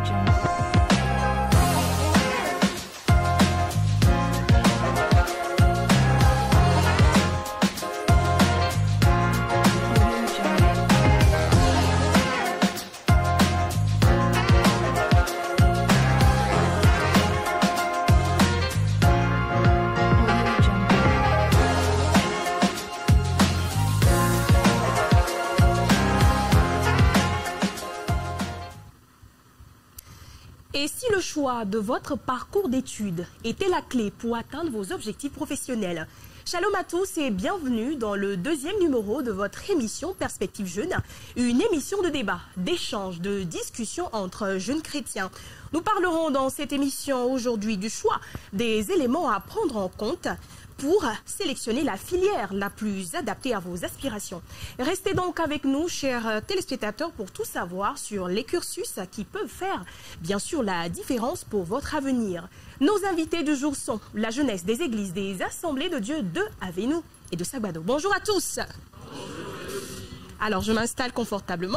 Et si le choix de votre parcours d'études était la clé pour atteindre vos objectifs professionnels? Shalom à tous et bienvenue dans le deuxième numéro de votre émission Perspective Jeune, une émission de débat, d'échange, de discussion entre jeunes chrétiens. Nous parlerons dans cette émission aujourd'hui du choix des éléments à prendre en compte pour sélectionner la filière la plus adaptée à vos aspirations. Restez donc avec nous, chers téléspectateurs, pour tout savoir sur les cursus qui peuvent faire, bien sûr, la différence pour votre avenir. Nos invités du jour sont la jeunesse des églises des Assemblées de Dieu de Avenu et de Sagbado. Bonjour à tous. Alors, je m'installe confortablement.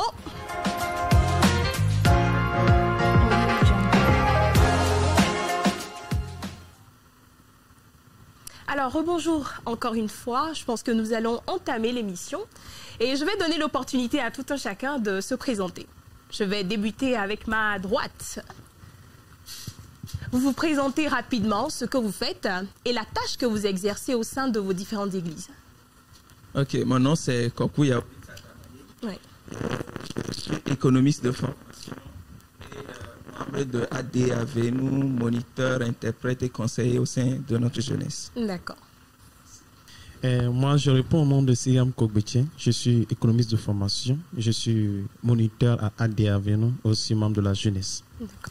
Alors, rebonjour encore une fois. Je pense que nous allons entamer l'émission et je vais donner l'opportunité à tout un chacun de se présenter. Je vais débuter avec ma droite. Vous vous présentez rapidement ce que vous faites et la tâche que vous exercez au sein de vos différentes églises. Ok, mon nom c'est Kokuya. Ouais. Je suis économiste de formation et membre de AD Avenu, moniteur, interprète et conseiller au sein de notre jeunesse. D'accord. Moi, je réponds au nom de Siriam Kogbetien. Je suis économiste de formation. Je suis moniteur à AD Avenu, aussi membre de la jeunesse. D'accord.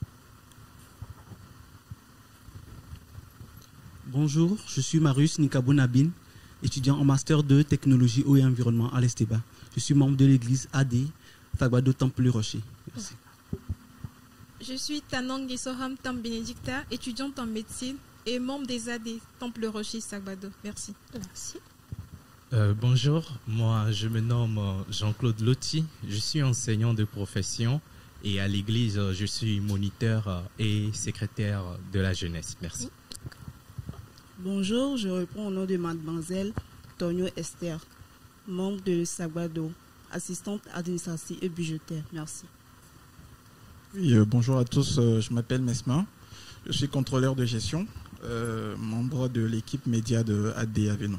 Bonjour, je suis Marius Nikabounabine, étudiant en master de technologie eau et environnement à l'Esteba. Je suis membre de l'église AD Sagbado Temple Rocher. Merci. Je suis Tanang Gisoham Tam Benedicta, étudiante en médecine et membre des AD Temple Rocher Sagbado. Merci. Merci. Bonjour, moi je me nomme Jean-Claude Lotti, je suis enseignant de profession et à l'église je suis moniteur et secrétaire de la jeunesse. Merci. Bonjour, je réponds au nom de mademoiselle Tonio Esther, membre de Sagbado, assistante administrative et budgétaire. Merci. Oui, bonjour à tous, je m'appelle Mesma, je suis contrôleur de gestion, membre de l'équipe média de AD Avenu.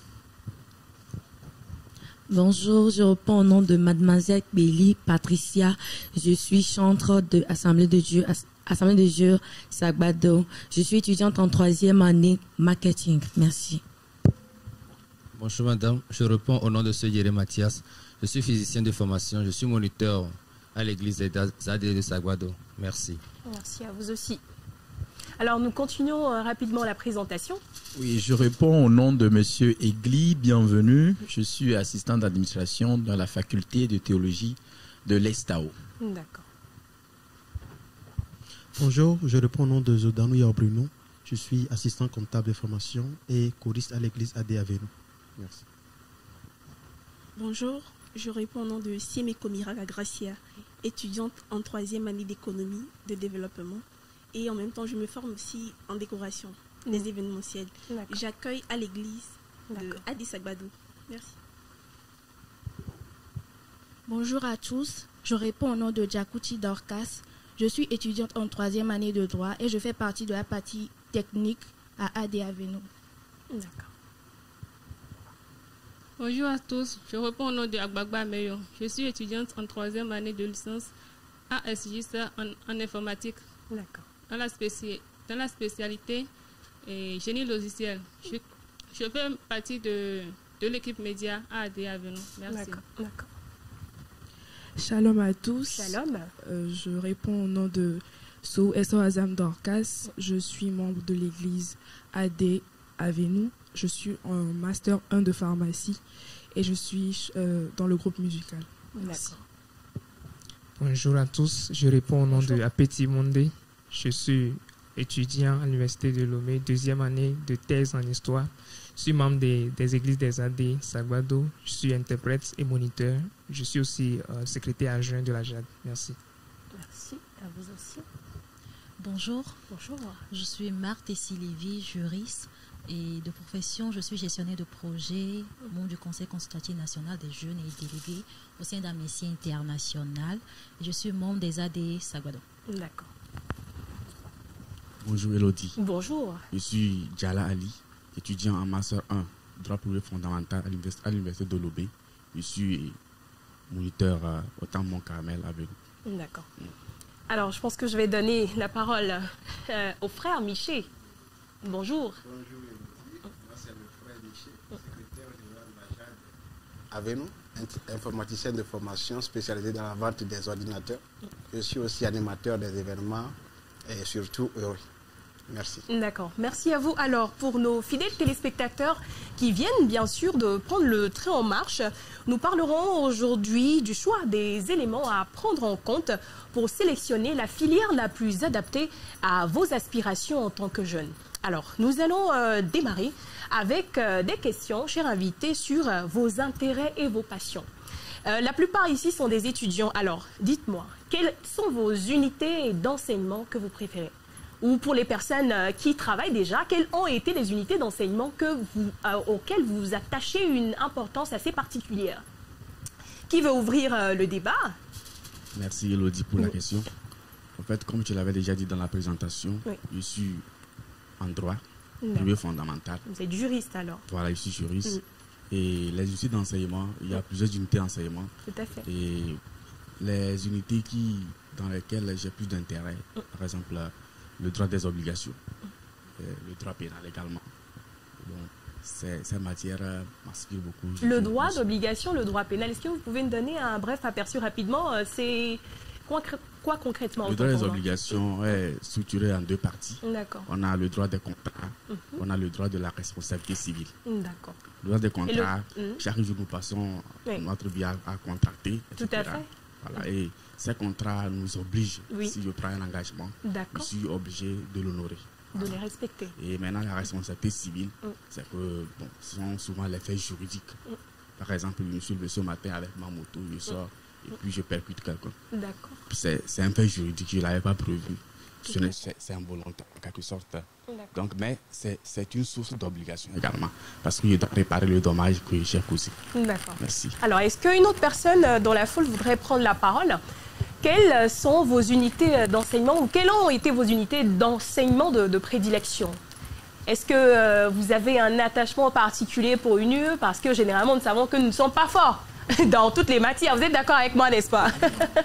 Bonjour, je réponds au nom de mademoiselle Béli Patricia, je suis chantre de Assemblée de Dieu Sagbado. Je suis étudiante en 3e année marketing. Merci. Bonjour madame, je réponds au nom de ce Yéré Mathias. Je suis physicien de formation, je suis moniteur à l'église des AD de Sagbado. Merci. Merci à vous aussi. Alors, nous continuons rapidement la présentation. Oui, je réponds au nom de monsieur Egli, bienvenue. Je suis assistant d'administration dans la faculté de théologie de l'Estao. D'accord. Bonjour, je réponds au nom de Zodanou Yaobruno. Je suis assistant comptable de formation et choriste à l'église AD Avenu. Merci. Bonjour, je réponds au nom de Siemeko Miraga Gracia, étudiante en 3e année d'économie, de développement. Et en même temps, je me forme aussi en décoration des événementiels. J'accueille à l'église de AD Sagbado. Merci. Bonjour à tous, je réponds au nom de Djakouti Dorcas. Je suis étudiante en 3e année de droit et je fais partie de la partie technique à AD Avenu. D'accord. Bonjour à tous, je réponds au nom de Agbagba Meyo. Je suis étudiante en 3e année de licence à SJSA en informatique. D'accord. Dans la spécialité génie logiciel. Je fais partie de l'équipe média à AD Avenu. Merci. D'accord. Shalom à tous. Shalom. Je réponds au nom de Sou Esso Azam Dorcas. Je suis membre de l'église AD Avenu. Je suis en master 1 de pharmacie et je suis dans le groupe musical. Merci. Bonjour à tous, je réponds au nom de Apeti Monde. Je suis étudiant à l'université de Lomé, 2e année de thèse en histoire. Je suis membre des églises des AD Sagbado. Je suis interprète et moniteur. Je suis aussi secrétaire adjoint de la JAD. Merci. Merci, à vous aussi. Bonjour. Bonjour. Je suis Marthe Essie-Lévy, juriste. Et de profession, je suis gestionnaire de projet, membre du Conseil consultatif national des jeunes et délégués au sein d'Amnesty International. Et je suis membre des ADE Sagbado. D'accord. Bonjour Elodie. Bonjour. Je suis Djala Ali, étudiant en Master 1, droit privé fondamental à l'Université de Lobé. Je suis moniteur au Temple Mont-Carmel avec vous. D'accord. Alors, je pense que je vais donner la parole au frère Miché. Bonjour. Bonjour Elodie, moi c'est le frère Miché, secrétaire général de la JAD. Avec nous, informaticien de formation spécialisé dans la vente des ordinateurs. Je suis aussi animateur des événements et surtout heureux. Merci. D'accord. Merci à vous. Alors, pour nos fidèles téléspectateurs qui viennent bien sûr de prendre le train en marche, nous parlerons aujourd'hui du choix des éléments à prendre en compte pour sélectionner la filière la plus adaptée à vos aspirations en tant que jeune. Alors, nous allons démarrer avec des questions, chers invités, sur vos intérêts et vos passions. La plupart ici sont des étudiants. Alors, dites-moi, quelles sont vos unités d'enseignement que vous préférez? Ou pour les personnes qui travaillent déjà, quelles ont été les unités d'enseignement auxquelles vous attachez une importance assez particulière? Qui veut ouvrir le débat? Merci Elodie pour la question. En fait, comme tu l'avais déjà dit dans la présentation, je suis en droit, privé fondamental. Vous êtes juriste alors? Voilà, je suis juriste. Et les unités d'enseignement, il y a plusieurs unités d'enseignement. Tout à fait. Et les unités dans lesquelles j'ai plus d'intérêt, par exemple, le droit des obligations, le droit pénal également. Donc, ces matières m'inspirent beaucoup. Le droit d'obligation, le droit pénal, est-ce que vous pouvez me donner un bref aperçu rapidement? C'est quoi concrètement? Le droit des obligations est structuré en deux parties. D'accord. On a le droit des contrats, on a le droit de la responsabilité civile. D'accord. Le droit des contrats, chaque jour nous passons notre vie à contracter, etc. Tout à fait. Voilà, et ces contrats nous obligent, si je prends un engagement, je suis obligé de l'honorer. De les respecter. Et maintenant, la responsabilité civile, c'est que ce sont souvent les faits juridiques. Par exemple, je me suis levé ce matin avec ma moto, je sors et puis je percute quelqu'un. D'accord. C'est un fait juridique, je ne l'avais pas prévu. C'est involontaire en quelque sorte. Donc, mais c'est une source d'obligation également, parce que je dois réparer le dommage que j'ai causé. D'accord. Merci. Alors, est-ce qu'une autre personne dans la foule voudrait prendre la parole? Quelles sont vos unités d'enseignement ou quelles ont été vos unités d'enseignement de prédilection? Est-ce que vous avez un attachement particulier pour une UE? Parce que généralement, nous savons que nous ne sommes pas forts dans toutes les matières. Vous êtes d'accord avec moi, n'est-ce pas?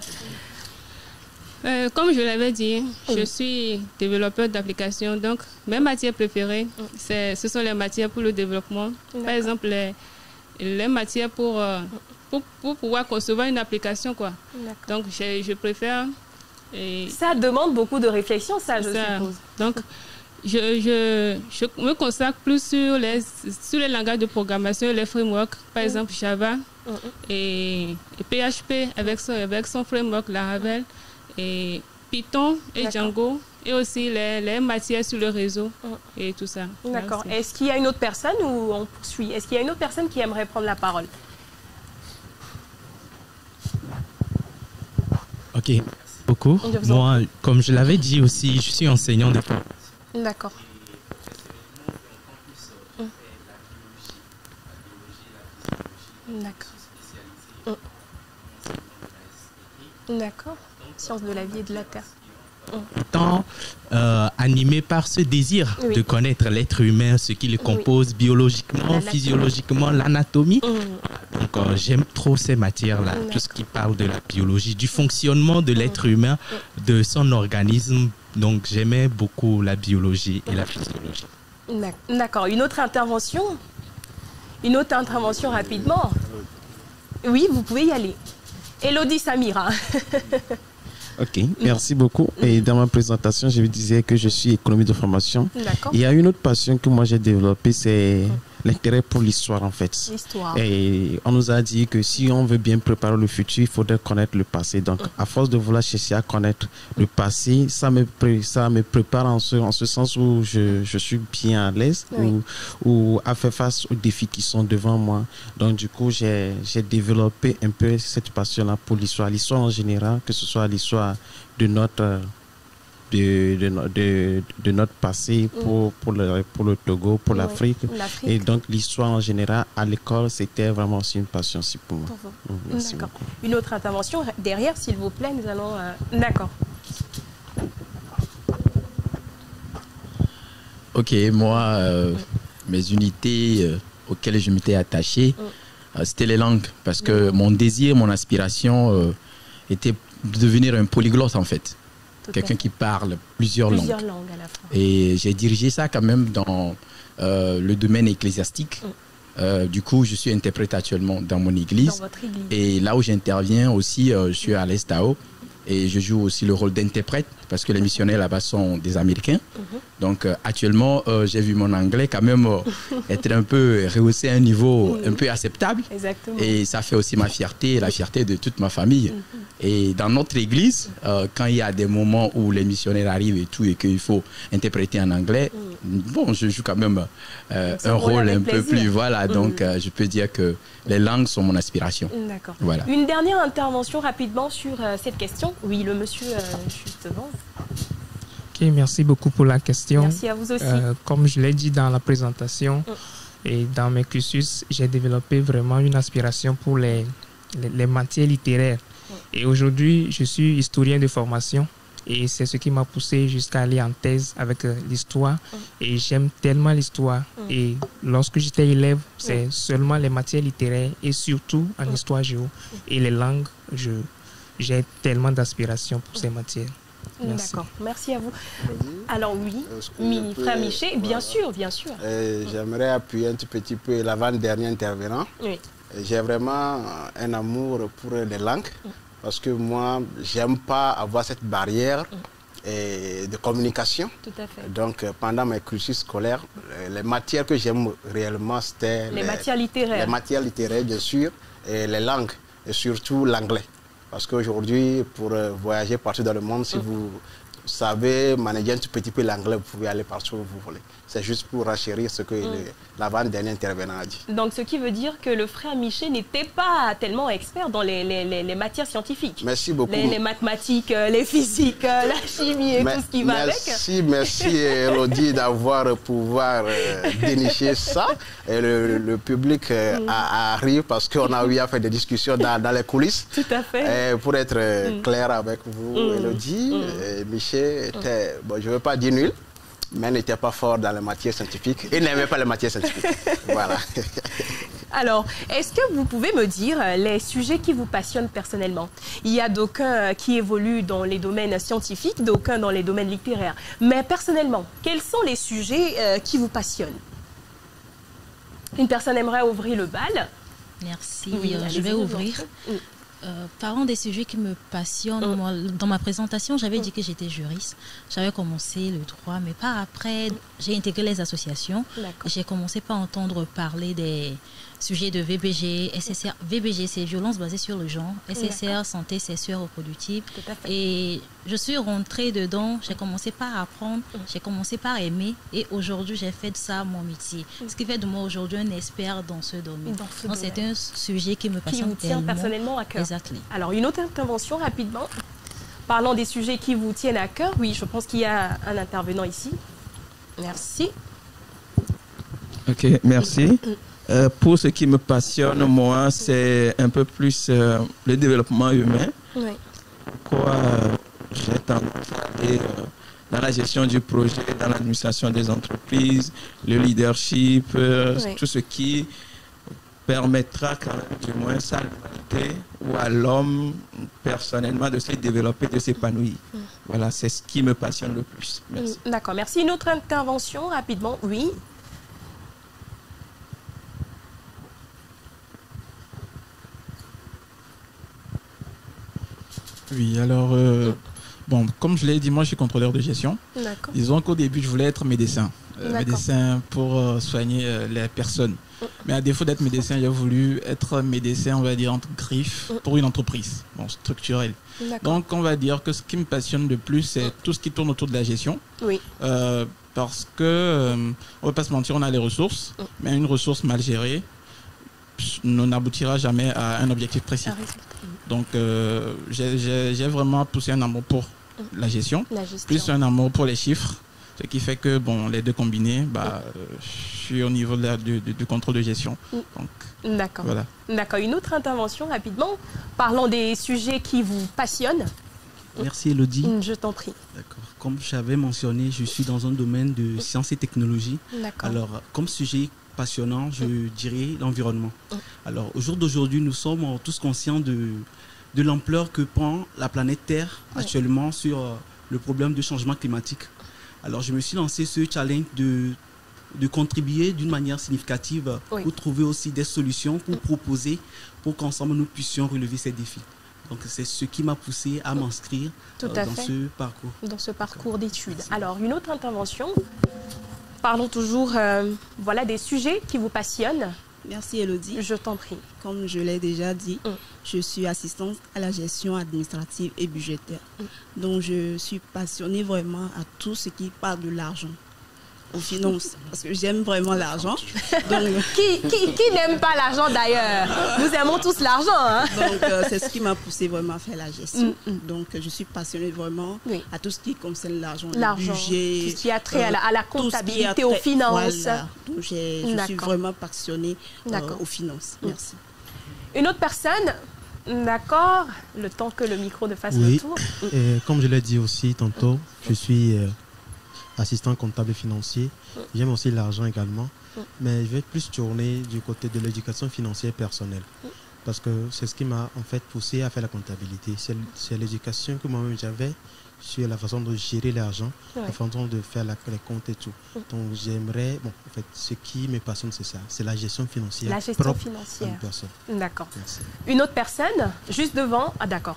Comme je l'avais dit, je suis développeur d'applications. Donc, mes matières préférées, ce sont les matières pour le développement. Par exemple, les matières pour pouvoir concevoir une application, quoi. Donc, je préfère... Ça demande beaucoup de réflexion, ça, je suppose. Donc, je me consacre plus sur les langages de programmation, les frameworks, par exemple Java et PHP avec son framework Laravel, et Python et Django, et aussi les matières sur le réseau et tout ça. D'accord. Est-ce qu'il y a une autre personne ou on poursuit? Est-ce qu'il y a une autre personne qui aimerait prendre la parole? Ok, beaucoup. Moi, comme je l'avais dit aussi, je suis enseignant de formation. D'accord. D'accord. D'accord. Sciences de la vie et de la terre. Étant animé par ce désir de connaître l'être humain, ce qui le compose biologiquement, physiologiquement, l'anatomie. Donc j'aime trop ces matières-là, tout ce qui parle de la biologie, du fonctionnement de l'être humain, de son organisme. Donc j'aimais beaucoup la biologie et la physiologie. D'accord. Une autre intervention? Une autre intervention rapidement? Oui, vous pouvez y aller. Elodie Samira. Ok, merci beaucoup. Et dans ma présentation, je vous disais que je suis économiste de formation. D'accord. Il y a une autre passion que moi j'ai développée, c'est l'intérêt pour l'histoire en fait. L'histoire. Et on nous a dit que si on veut bien préparer le futur, il faudrait connaître le passé. Donc, à force de vouloir chercher à connaître le passé, ça me prépare en ce sens où je suis bien à l'aise ou à faire face aux défis qui sont devant moi. Donc, du coup, j'ai développé un peu cette passion-là pour l'histoire en général, que ce soit l'histoire de notre de notre passé pour le Togo, pour l'Afrique. Et donc l'histoire en général à l'école, c'était vraiment aussi une passion aussi pour moi. Merci beaucoup. Une autre intervention derrière, s'il vous plaît, nous allons... D'accord. Ok, moi, mes unités auxquelles je m'étais attaché, c'était les langues. Parce que mon désir, mon aspiration était de devenir un polyglotte en fait. Quelqu'un qui parle plusieurs langues. À la fois. Et j'ai dirigé ça quand même dans le domaine ecclésiastique. Du coup, je suis interprète actuellement dans mon église. Dans votre église. Et là où j'interviens aussi, je suis à l'Estao. Et je joue aussi le rôle d'interprète parce que les missionnaires là-bas sont des Américains. Donc actuellement, j'ai vu mon anglais quand même être un peu rehaussé à un niveau un peu acceptable. Exactement. Et ça fait aussi ma fierté et la fierté de toute ma famille. Et dans notre église, quand il y a des moments où les missionnaires arrivent et tout et qu'il faut interpréter en anglais, bon, je joue quand même un rôle un peu plus... Voilà, donc je peux dire que les langues sont mon aspiration. D'accord. Voilà. Une dernière intervention rapidement sur cette question. Oui, le monsieur juste devant. Ok, merci beaucoup pour la question. Merci à vous aussi. Comme je l'ai dit dans la présentation et dans mes cursus, j'ai développé vraiment une aspiration pour les matières littéraires. Et aujourd'hui, je suis historien de formation et c'est ce qui m'a poussé jusqu'à aller en thèse avec l'histoire. Et j'aime tellement l'histoire. Et lorsque j'étais élève, c'est seulement les matières littéraires et surtout en histoire géo. Et les langues, j'ai tellement d'aspiration pour ces matières. D'accord, merci à vous. Alors oui, frère Miché, bien sûr, bien sûr. J'aimerais appuyer un tout petit peu l'avant-dernier intervenant. Oui. J'ai vraiment un amour pour les langues parce que moi, j'aime pas avoir cette barrière de communication. Tout à fait. Donc, pendant mes cursus scolaires, les matières que j'aime réellement, c'était les matières littéraires. Les matières littéraires, bien sûr, et les langues, et surtout l'anglais. Parce qu'aujourd'hui, pour voyager partout dans le monde, si vous savez manager un tout petit peu l'anglais, vous pouvez aller partout où vous voulez. C'est juste pour racherir ce que l'avant-dernier intervenant a dit. Donc, ce qui veut dire que le frère Miché n'était pas tellement expert dans les matières scientifiques. Merci beaucoup. Les mathématiques, les physiques, la chimie et tout ce qui va avec. Merci Elodie d'avoir pouvoir dénicher ça. Et le public arrive parce qu'on a eu à faire des discussions dans les coulisses. Tout à fait. Et pour être clair avec vous, Elodie, Miché était, bon, je ne veux pas dire nul, mais n'était pas fort dans les matières scientifiques et n'aimait pas les matières scientifiques. Voilà. Alors, est-ce que vous pouvez me dire les sujets qui vous passionnent personnellement? Il y a d'aucuns qui évoluent dans les domaines scientifiques, d'aucuns dans les domaines littéraires. Mais personnellement, quels sont les sujets qui vous passionnent? Une personne aimerait ouvrir le bal. Merci. Oui, je vais ouvrir. Parlant des sujets qui me passionnent, moi, dans ma présentation, j'avais dit que j'étais juriste. J'avais commencé le droit, mais par après, j'ai intégré les associations. J'ai commencé par entendre parler des sujets de VBG, SSR. VBG, c'est violence basée sur le genre. SSR, santé sexuelle reproductive. Et je suis rentrée dedans, j'ai commencé par apprendre, j'ai commencé par aimer. Et aujourd'hui, j'ai fait de ça mon métier. Ce qui fait de moi aujourd'hui un expert dans ce domaine. Donc, c'est un sujet qui me passionne tellement. Personnellement à cœur. Exactement. Alors, une autre intervention rapidement. Parlant des sujets qui vous tiennent à cœur, oui, je pense qu'il y a un intervenant ici. Merci. Ok, merci. Pour ce qui me passionne, moi, c'est un peu plus le développement humain. Oui. Pourquoi j'ai tendance à aller dans la gestion du projet, dans l'administration des entreprises, le leadership, tout ce qui permettra quand même, du moins, à l'humanité ou à l'homme personnellement de se développer, de s'épanouir. Voilà, c'est ce qui me passionne le plus. Merci. D'accord, merci. Une autre intervention, rapidement, oui. Oui, alors, bon, comme je l'ai dit, moi je suis contrôleur de gestion. D'accord. Disons qu'au début, je voulais être médecin. médecin pour soigner les personnes. Mais à défaut d'être médecin, j'ai voulu être médecin, on va dire, entre griffes, pour une entreprise, structurelle. Donc, on va dire que ce qui me passionne le plus, c'est tout ce qui tourne autour de la gestion. Oui. Parce que, on ne va pas se mentir, on a les ressources, mais une ressource mal gérée n'aboutira jamais à un objectif précis. Donc, j'ai vraiment poussé un amour pour la gestion, plus un amour pour les chiffres. Ce qui fait que, les deux combinés, je suis au niveau du contrôle de gestion. D'accord. Voilà. D'accord. Une autre intervention, rapidement. Parlons des sujets qui vous passionnent. Merci, Elodie. Je t'en prie. D'accord. Comme j'avais mentionné, je suis dans un domaine de sciences et technologies. D'accord. Alors, comme sujet passionnant, je dirais l'environnement. Alors, au jour d'aujourd'hui, nous sommes tous conscients de l'ampleur que prend la planète Terre actuellement sur le problème du changement climatique. Alors, je me suis lancé ce challenge de contribuer d'une manière significative pour trouver aussi des solutions, pour proposer, pour qu'ensemble nous puissions relever ces défis. Donc, c'est ce qui m'a poussé à m'inscrire dans ce parcours. Dans ce parcours d'études. Alors, une autre intervention. Parlons toujours des sujets qui vous passionnent. Merci, Elodie. Je t'en prie. Comme je l'ai déjà dit, je suis assistante à la gestion administrative et budgétaire. Donc, je suis passionnée vraiment à tout ce qui parle de l'argent, aux finances, parce que j'aime vraiment l'argent. Qui n'aime pas l'argent d'ailleurs? Nous aimons tous l'argent. Hein? Donc, c'est ce qui m'a poussé vraiment à faire la gestion. Donc, je suis passionnée vraiment à tout ce qui concerne l'argent, le budget. Tout ce qui a trait à la comptabilité, aux finances. Voilà. Donc, je suis vraiment passionnée aux finances. Merci. Une autre personne? D'accord. Le temps que le micro ne fasse le tour. Et comme je l'ai dit aussi tantôt, je suis assistant comptable et financier. J'aime aussi l'argent également, mais je vais plus tourner du côté de l'éducation financière personnelle. Parce que c'est ce qui m'a en fait poussé à faire la comptabilité. C'est l'éducation que moi-même j'avais sur la façon de gérer l'argent, la façon de faire les comptes et tout. Donc j'aimerais, en fait, ce qui me passionne, c'est ça, c'est la gestion financière. La gestion financière. D'accord. Une autre personne, juste devant. Ah d'accord.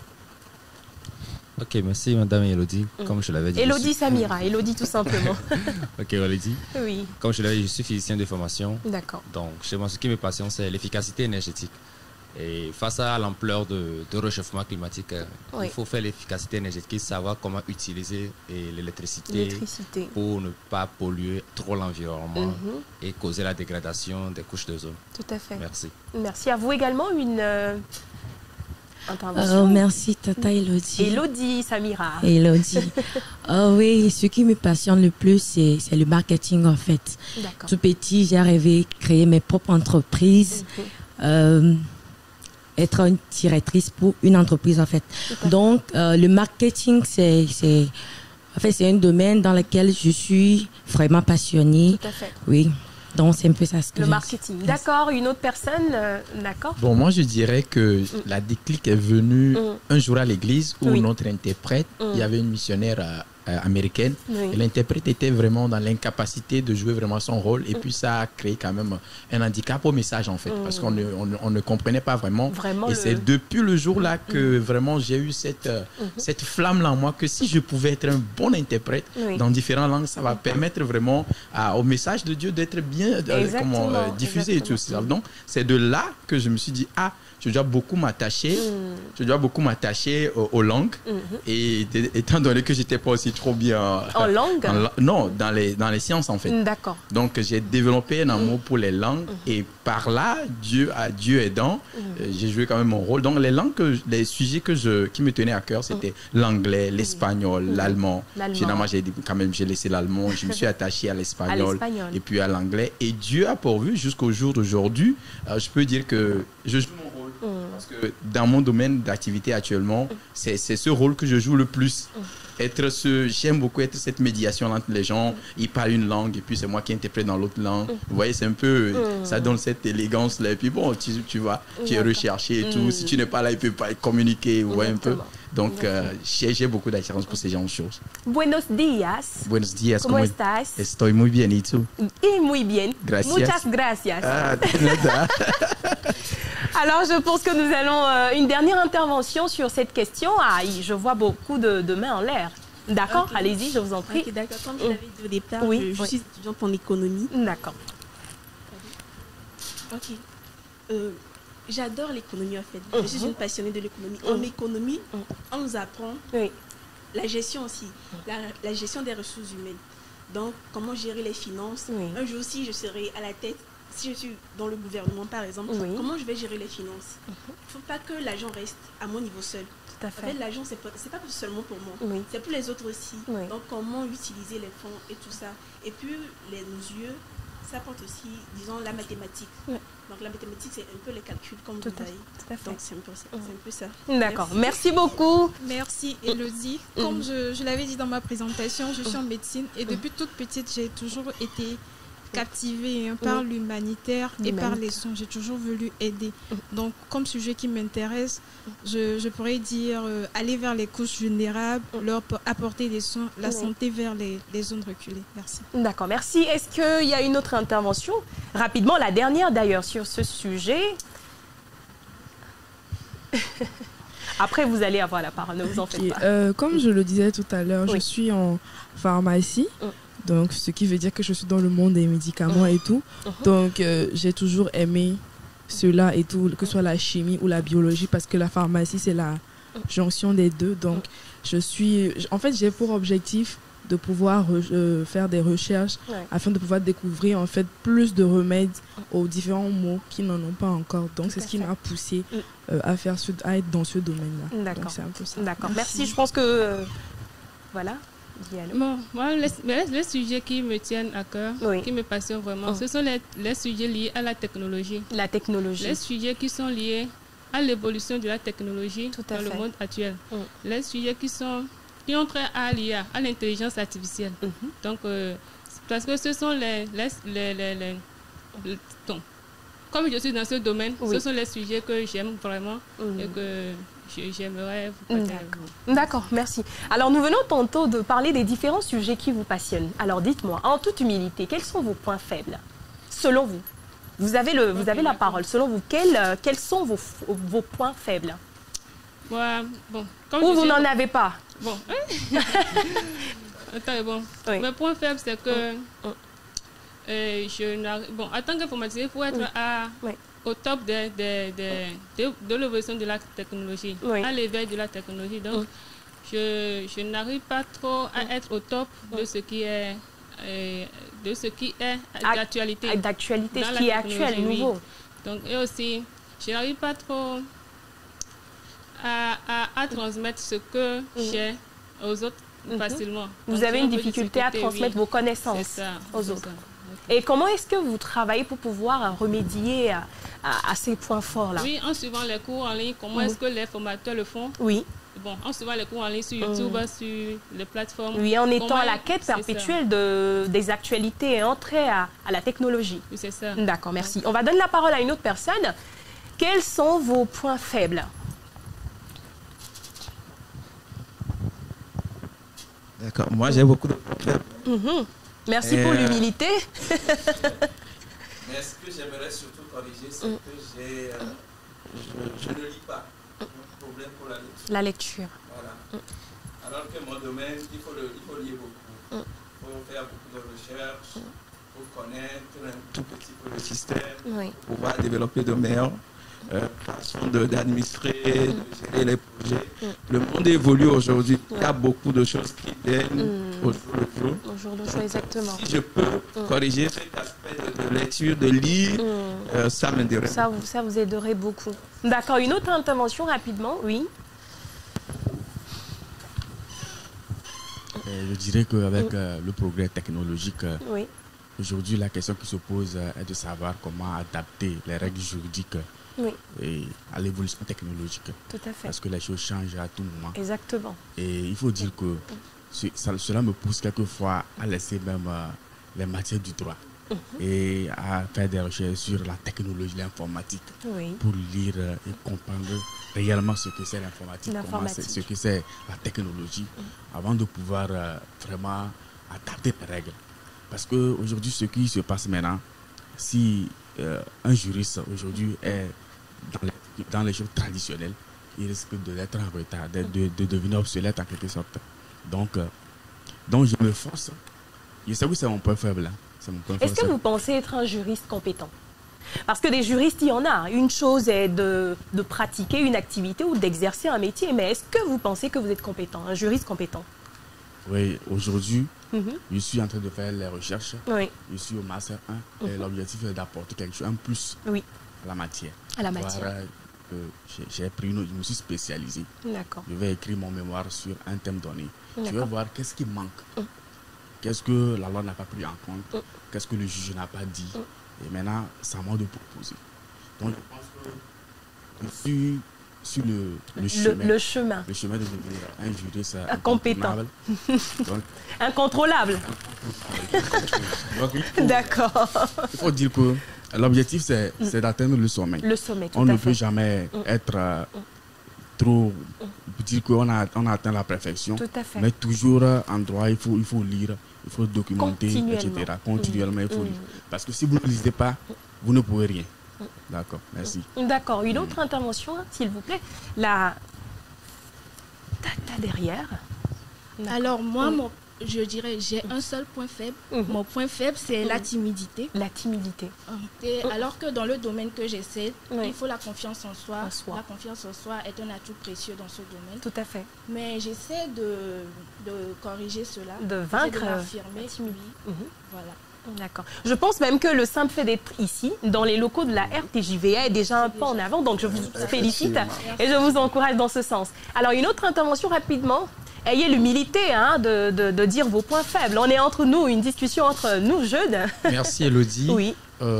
Ok, merci Madame Elodie. Comme je l'avais dit. Elodie Samira, Elodie tout simplement. Ok, Elodie. Oui. Comme je l'avais dit, je suis physicien de formation. D'accord. Donc, chez moi, ce qui me passionne, c'est l'efficacité énergétique. Et face à l'ampleur de réchauffement climatique, il faut faire l'efficacité énergétique, savoir comment utiliser l'électricité pour ne pas polluer trop l'environnement et causer la dégradation des couches d'ozone. Tout à fait. Merci. Merci à vous également. Une intervention. Merci Tata Elodie. Elodie Samira. Elodie. Oui, ce qui me passionne le plus, c'est le marketing en fait. Tout petit, j'ai rêvé de créer mes propres entreprises. Être une directrice pour une entreprise en fait. Donc le marketing c'est un domaine dans lequel je suis vraiment passionnée. Tout à fait. Oui. Donc c'est un peu ça ce que le marketing. D'accord, une autre personne, d'accord. Bon, moi je dirais que la déclic est venue un jour à l'église où notre interprète, il y avait une missionnaire américaine. Et l'interprète était vraiment dans l'incapacité de jouer vraiment son rôle. Et puis ça a créé quand même un handicap au message en fait. Parce qu'on ne comprenait pas vraiment. Et c'est depuis le jour-là que vraiment j'ai eu cette flamme-là en moi que si je pouvais être un bon interprète dans différentes langues, ça va permettre vraiment au message de Dieu d'être bien diffusé et tout ça. Donc c'est de là que je me suis dit, je dois beaucoup m'attacher aux langues. Et étant donné que j'étais pas aussi trop bien en langue, non, dans les sciences en fait. D'accord. Donc j'ai développé un amour pour les langues et par là, Dieu aidant, j'ai joué quand même mon rôle. Donc les sujets qui me tenaient à cœur, c'était l'anglais, l'espagnol, l'allemand. Finalement, j'ai laissé l'allemand, je me suis attaché à l'espagnol et puis à l'anglais. Et Dieu a pourvu jusqu'au jour d'aujourd'hui. Je peux dire que je joue mon rôle. Parce que dans mon domaine d'activité actuellement, c'est ce rôle que je joue le plus. J'aime beaucoup être cette médiation entre les gens. Ils parlent une langue et puis c'est moi qui interprète dans l'autre langue. Vous voyez, c'est un peu, ça donne cette élégance là. Et puis bon, tu vas, tu es recherché et tout. Si tu n'es pas là, il ne peut pas communiquer. Vous voyez un peu. Donc, j'ai beaucoup d'attirance pour ces genres de choses. Buenos días. Buenos días. ¿Cómo estás? Estoy muy bien. ¿Y tú? Y muy bien. Gracias. Muchas gracias. Alors, je pense que nous allons une dernière intervention sur cette question. Je vois beaucoup de mains en l'air. D'accord, allez-y, je vous en prie. Okay, d'accord, comme je l'avais dit au départ, je suis étudiante en économie. D'accord. Ok. J'adore l'économie en fait. Je suis une passionnée de l'économie. En économie, on nous apprend la gestion aussi, la gestion des ressources humaines. Donc, comment gérer les finances. Un jour aussi, je serai à la tête. Si je suis dans le gouvernement, par exemple, comment je vais gérer les finances. Il ne faut pas que l'argent reste à mon niveau seul. Tout à fait. En fait, l'argent, ce n'est pas seulement pour moi. C'est pour les autres aussi. Donc, comment utiliser les fonds et tout ça. Et puis, nos yeux, ça porte aussi, disons, la mathématique. Donc, la mathématique, c'est un peu les calculs, comme vous voyez. Donc, c'est un peu ça. D'accord. Merci beaucoup. Merci, Elodie. Comme je l'avais dit dans ma présentation, je suis en médecine et depuis toute petite, j'ai toujours été captivée par l'humanitaire et par les soins. J'ai toujours voulu aider. Donc, comme sujet qui m'intéresse, je pourrais dire aller vers les couches vulnérables, leur apporter des soins, la santé vers les zones reculées. Merci. D'accord, merci. Est-ce qu'il y a une autre intervention? Rapidement, la dernière d'ailleurs sur ce sujet. Après, vous allez avoir la parole, ne vous en faites pas. Comme je le disais tout à l'heure, je suis en pharmacie. Donc, ce qui veut dire que je suis dans le monde des médicaments et tout. Donc, j'ai toujours aimé cela et tout, que ce soit la chimie ou la biologie, parce que la pharmacie, c'est la jonction des deux. Donc, en fait, j'ai pour objectif de pouvoir faire des recherches afin de pouvoir découvrir en fait plus de remèdes aux différents maux qui n'en ont pas encore. Donc, c'est ce qui m'a poussé à être dans ce domaine-là. D'accord. C'est un peu ça. D'accord. Merci. Je pense que voilà. Bon, moi, les sujets qui me tiennent à cœur, qui me passionnent vraiment, ce sont les sujets liés à la technologie. La technologie. Les sujets qui sont liés à l'évolution de la technologie dans le monde actuel. Les sujets qui ont trait à l'IA, à l'intelligence artificielle. Donc, parce que ce sont comme je suis dans ce domaine, ce sont les sujets que j'aime vraiment et que j'aimerais vous partager. D'accord, merci. Alors, nous venons tantôt de parler des différents sujets qui vous passionnent. Alors, dites-moi, en toute humilité, quels sont vos points faibles, selon vous? Vous avez la parole. Selon vous, quels sont vos points faibles? Bon, ou vous n'en avez pas? Bon. Attends, bon. Mes points faibles, c'est que en tant qu'informaticien, il faut être au top de l'évolution de la technologie, à l'éveil de la technologie. Donc, je n'arrive pas trop à être au top de ce qui est d'actualité. D'actualité, ce qui est actuel, nouveau. Donc, et aussi, je n'arrive pas trop à transmettre ce que j'ai aux autres facilement. Vous avez une difficulté à transmettre vos connaissances aux autres. Et comment est-ce que vous travaillez pour pouvoir remédier à ces points forts-là? Oui, en suivant les cours en ligne, comment est-ce que les formateurs le font? Oui. Bon, en suivant les cours en ligne sur YouTube, sur les plateformes. Oui, en étant à la quête perpétuelle des actualités et entrer à la technologie. Oui, c'est ça. D'accord, merci. On va donner la parole à une autre personne. Quels sont vos points faibles? D'accord, moi j'ai beaucoup de points faibles. Merci pour l'humilité. Mais ce que j'aimerais surtout corriger, c'est que je ne lis pas. Un problème pour la lecture. Voilà. Alors que mon domaine, il faut lire beaucoup. Il faut faire beaucoup de recherches pour connaître un tout petit peu le système, pour pouvoir développer de meilleures façons d'administrer, de gérer les projets. Le monde évolue aujourd'hui. Il y a beaucoup de choses qui viennent au jour le jour. Au jour le jour, exactement. Si je peux corriger cet aspect de lecture, de lire, ça m'aiderait. Ça vous aiderait beaucoup. D'accord. Une autre intervention rapidement, oui. Je dirais qu'avec le progrès technologique, aujourd'hui, la question qui se pose est de savoir comment adapter les règles juridiques et à l'évolution technologique. Tout à fait. Parce que les choses changent à tout moment. Exactement. Et il faut dire que cela me pousse quelquefois à laisser même les matières du droit et à faire des recherches sur la technologie, l'informatique, pour lire et comprendre réellement ce que c'est l'informatique, ce que c'est la technologie, avant de pouvoir vraiment adapter les règles. Parce qu'aujourd'hui, ce qui se passe maintenant, si un juriste aujourd'hui est dans les choses traditionnelles, il risque d'être en retard, de devenir obsolète en quelque sorte. Donc je me force. Je sais que c'est mon point faible. Est-ce que vous pensez être un juriste compétent? Parce que des juristes, il y en a. Une chose est de pratiquer une activité ou d'exercer un métier, mais est-ce que vous pensez que vous êtes compétent, un juriste compétent? Oui, aujourd'hui, je suis en train de faire les recherches. Oui. Je suis au Master 1 et l'objectif est d'apporter quelque chose en plus à la matière. À la matière. J'ai pris une, je me suis spécialisé. D'accord. Je vais écrire mon mémoire sur un thème donné. Je vais voir qu'est-ce qui manque. Qu'est-ce que la loi n'a pas pris en compte. Qu'est-ce que le juge n'a pas dit. Et maintenant, c'est à moi de proposer. Donc, je pense que je suis sur le chemin. Le chemin de devenir un juriste compétent. Donc, incontrôlable. D'accord. Il faut dire que l'objectif, c'est d'atteindre le sommet. Le sommet, tout on à ne fait. peut jamais être trop... dire qu'on a atteint la perfection. Tout à fait. Mais toujours en droit, il faut lire, il faut documenter, etc. Continuellement, il faut lire. Parce que si vous ne lisez pas, vous ne pouvez rien. D'accord, merci. D'accord. Une autre intervention, s'il vous plaît. Là derrière. Alors, moi, je dirais, j'ai un seul point faible. Mon point faible, c'est la timidité. La timidité. Alors que dans le domaine que j'essaie, il faut la confiance en soi. La confiance en soi est un atout précieux dans ce domaine. Tout à fait. Mais j'essaie de corriger cela. De vaincre la timidité. Voilà. D'accord. Je pense même que le simple fait d'être ici, dans les locaux de la RTJVA, est déjà un pas en avant. Donc, je vous félicite et je vous encourage dans ce sens. Alors, une autre intervention rapidement. Ayez l'humilité de dire vos points faibles. On est entre nous, une discussion entre nous jeunes. Merci Elodie. Oui.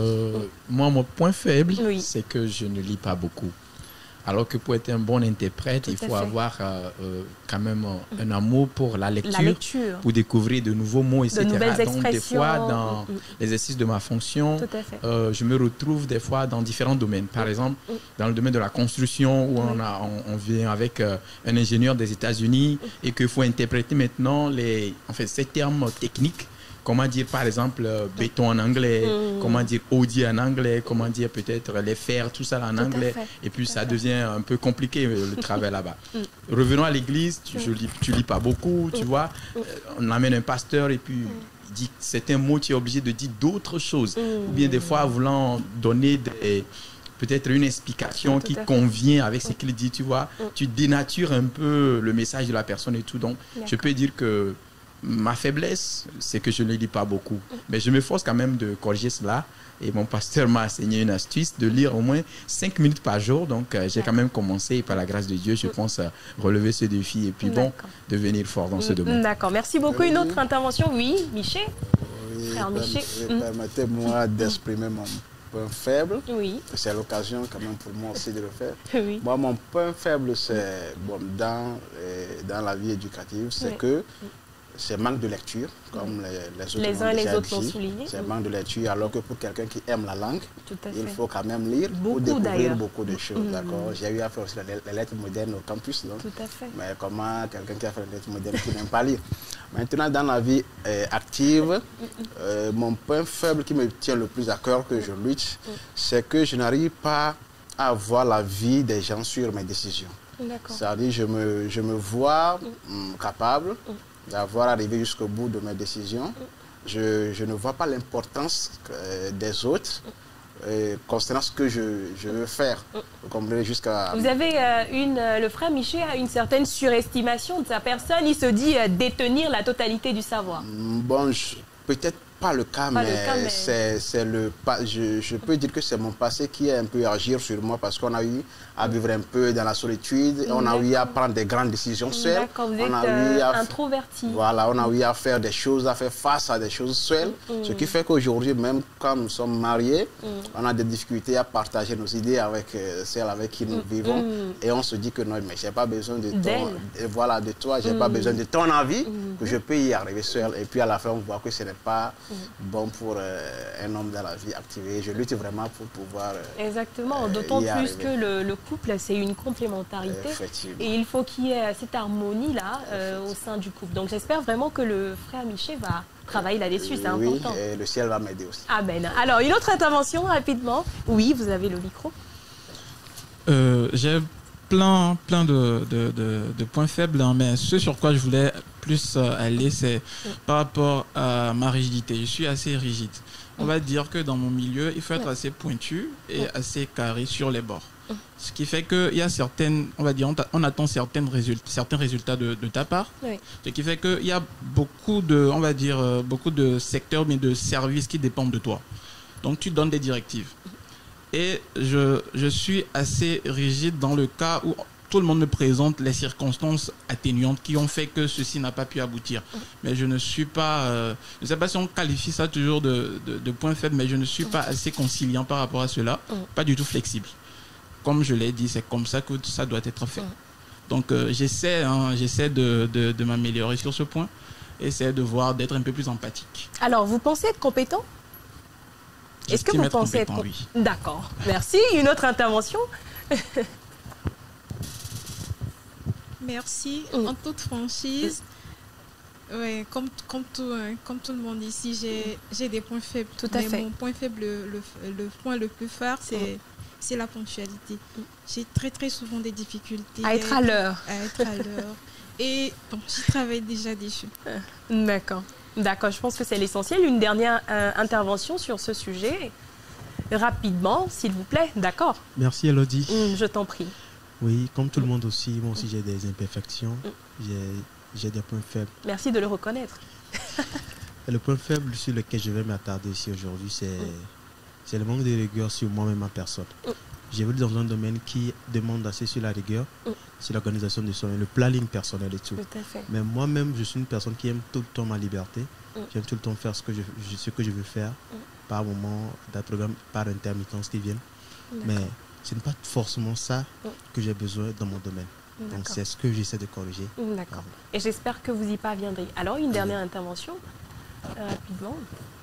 Moi, mon point faible, c'est que je ne lis pas beaucoup. Alors que pour être un bon interprète, il faut avoir quand même un amour pour la lecture, pour découvrir de nouveaux mots, etc. De nouvelles expressions. Donc, des fois, dans l'exercice de ma fonction, je me retrouve des fois dans différents domaines. Par exemple, dans le domaine de la construction, où on vient avec un ingénieur des États-Unis et qu'il faut interpréter maintenant ces termes techniques. Comment dire, par exemple, béton en anglais, comment dire Audi en anglais, comment dire peut-être les fers, tout ça en anglais. Et puis, ça devient un peu compliqué, le travail là-bas. Revenons à l'église, tu lis pas beaucoup, tu vois. On amène un pasteur et puis il dit certains mots, tu es obligé de dire d'autres choses. Ou bien des fois, voulant donner peut-être une explication qui convient avec ce qu'il dit, tu vois. Tu dénatures un peu le message de la personne et tout. Donc, je peux dire que ma faiblesse, c'est que je ne lis pas beaucoup. Mais je me force quand même de corriger cela. Et mon pasteur m'a enseigné une astuce de lire au moins 5 minutes par jour. Donc, j'ai quand même commencé. Et par la grâce de Dieu, je pense relever ce défi. Et puis, devenir fort dans ce domaine. D'accord. Merci beaucoup. Une autre intervention? Oui, Michel? Frère Michel. Permettez-moi d'exprimer mon point faible. Oui. C'est l'occasion quand même pour moi aussi de le faire. Oui. Moi, mon point faible, c'est dans la vie éducative, c'est que c'est manque de lecture, comme les autres les uns et les autres l'ont souligné. C'est manque de lecture, alors que pour quelqu'un qui aime la langue, il faut quand même lire beaucoup, pour découvrir beaucoup de choses. D'accord. J'ai eu à faire aussi les lettres modernes au campus. Donc. Tout à fait. Mais comment quelqu'un qui a fait les lettres modernes qui n'aime pas lire? Maintenant, dans la vie active, mon point faible qui me tient le plus à cœur, que je lutte, c'est que je n'arrive pas à voir la vie des gens sur mes décisions. C'est-à-dire, je me vois capable d'avoir arrivé jusqu'au bout de mes décisions. Je ne vois pas l'importance des autres concernant ce que je veux faire. Vous avez le frère Michel a une certaine surestimation de sa personne. Il se dit détenir la totalité du savoir. Bon, peut-être pas le cas, mais je peux dire que c'est mon passé qui a un peu agir sur moi, parce qu'on a eu à vivre un peu dans la solitude, on a eu à prendre des grandes décisions seuls. D'accord, vous êtes introverti. Voilà, on a eu à faire des choses, à faire face à des choses seules, ce qui fait qu'aujourd'hui, même quand nous sommes mariés, on a des difficultés à partager nos idées avec celles avec qui nous vivons, et on se dit que non, mais j'ai pas besoin de toi, j'ai pas besoin de ton avis, que je peux y arriver seul. Et puis à la fin, on voit que ce n'est pas bon pour un homme dans la vie active. Je lutte vraiment pour pouvoir exactement, d'autant plus que le couple, c'est une complémentarité. Et il faut qu'il y ait cette harmonie-là au sein du couple. Donc j'espère vraiment que le frère Michel va travailler là-dessus, c'est important. Oui, et le ciel va m'aider aussi. Amen. Alors, une autre intervention, rapidement. Oui, vous avez le micro. J'ai plein de points faibles, hein, mais ce sur quoi je voulais plus aller, c'est par rapport à ma rigidité. Je suis assez rigide. On va dire que dans mon milieu, il faut être assez pointu et assez carré sur les bords. Ce qui fait qu'il y a certaines, on va dire, on attend certains résultats de ta part. Ce qui fait qu'il y a beaucoup de, on va dire, beaucoup de secteurs, mais de services qui dépendent de toi. Donc tu donnes des directives. Et je suis assez rigide dans le cas où tout le monde me présente les circonstances atténuantes qui ont fait que ceci n'a pas pu aboutir. Mais je ne suis pas, je ne sais pas si on qualifie ça toujours de point faible, mais je ne suis pas assez conciliant par rapport à cela, pas du tout flexible. Comme je l'ai dit, c'est comme ça que ça doit être fait. Donc j'essaie de m'améliorer sur ce point, essayer de voir, d'être un peu plus empathique. Alors, vous pensez être compétent? Est-ce que vous pensez être compétent? Oui. D'accord, merci. Une autre intervention? Merci. En toute franchise, ouais, comme tout le monde ici, j'ai des points faibles. Tout à fait. Mon point faible, le point le plus fort, c'est la ponctualité. J'ai très souvent des difficultés à être à l'heure. Et bon, j'y travaille déjà dessus. D'accord. D'accord, je pense que c'est l'essentiel. Une dernière intervention sur ce sujet. Rapidement, s'il vous plaît. D'accord. Merci Elodie. Je t'en prie. Oui, comme tout le monde aussi, moi aussi j'ai des imperfections, j'ai des points faibles. Merci de le reconnaître. Et le point faible sur lequel je vais m'attarder ici aujourd'hui, c'est le manque de rigueur sur moi-même en personne. J'évolue dans un domaine qui demande assez sur la rigueur, sur l'organisation de son, le planning personnel et tout. Tout à fait. Mais moi-même, je suis une personne qui aime tout le temps ma liberté. J'aime tout le temps faire ce que je veux faire, par moment, par intermittence qui viennent. Mais ce n'est pas forcément ça que j'ai besoin dans mon domaine. Donc c'est ce que j'essaie de corriger. D'accord. Et j'espère que vous y parviendrez. Alors, une dernière intervention, rapidement.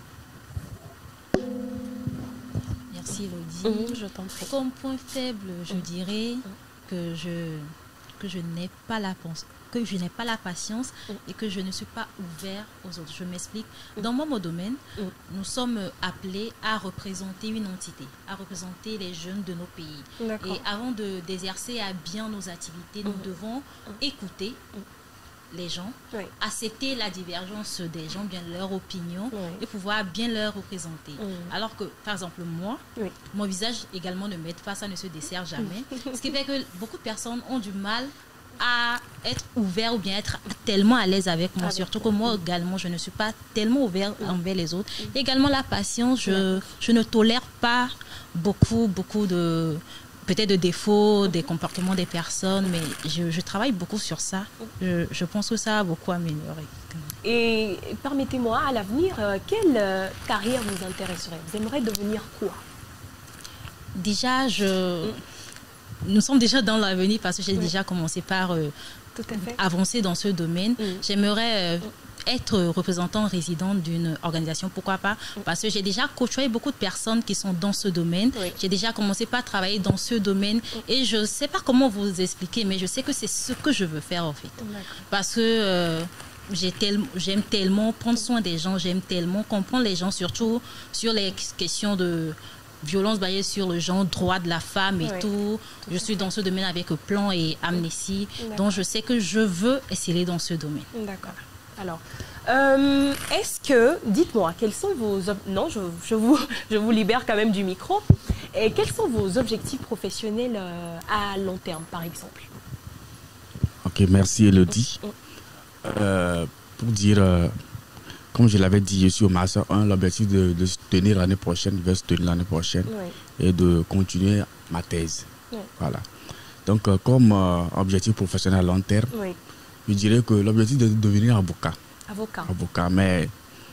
Merci Elodie. Je t'en prie. Comme point faible, je dirais que je n'ai pas la patience et que je ne suis pas ouvert aux autres. Je m'explique. Dans mon domaine, nous sommes appelés à représenter une entité, à représenter les jeunes de nos pays. Et avant d'exercer à bien nos activités, nous devons écouter les gens, accepter la divergence des gens, bien leur opinion et pouvoir bien leur représenter. Alors que, par exemple, moi, mon visage également ne m'aide pas, ça ne se dessert jamais. Ce qui fait que beaucoup de personnes ont du mal à être ouvert ou bien être tellement à l'aise avec moi, surtout que moi également je ne suis pas tellement ouvert envers les autres. Également la patience, je ne tolère pas beaucoup de peut-être de défauts, des comportements des personnes, mais je travaille beaucoup sur ça. Je pense que ça a beaucoup amélioré. Et permettez-moi, à l'avenir, quelle carrière vous intéresserait? Vous aimeriez devenir quoi? Déjà, nous sommes déjà dans l'avenir parce que j'ai déjà commencé par avancer dans ce domaine. J'aimerais être représentant résident d'une organisation, pourquoi pas, parce que j'ai déjà côtoyé beaucoup de personnes qui sont dans ce domaine. J'ai déjà commencé par travailler dans ce domaine et je ne sais pas comment vous expliquer, mais je sais que c'est ce que je veux faire en fait. Parce que j'aime tellement prendre soin des gens, j'aime tellement comprendre les gens, surtout sur les questions de violence basée sur le genre, droit de la femme et tout. Je suis dans ce domaine avec Plan et Amnesty, donc je sais que je veux essayer dans ce domaine. D'accord. Alors, est-ce que, dites-moi, quels sont vos... Non, je vous libère quand même du micro. Et quels sont vos objectifs professionnels à long terme, par exemple? Ok, merci Elodie. Pour dire, comme je l'avais dit, je suis au Master 1, l'objectif de se tenir l'année prochaine, je vais se tenir l'année prochaine, et de continuer ma thèse. Voilà. Donc, comme objectif professionnel à long terme, je dirais que l'objectif est de devenir avocat. Avocat, mais...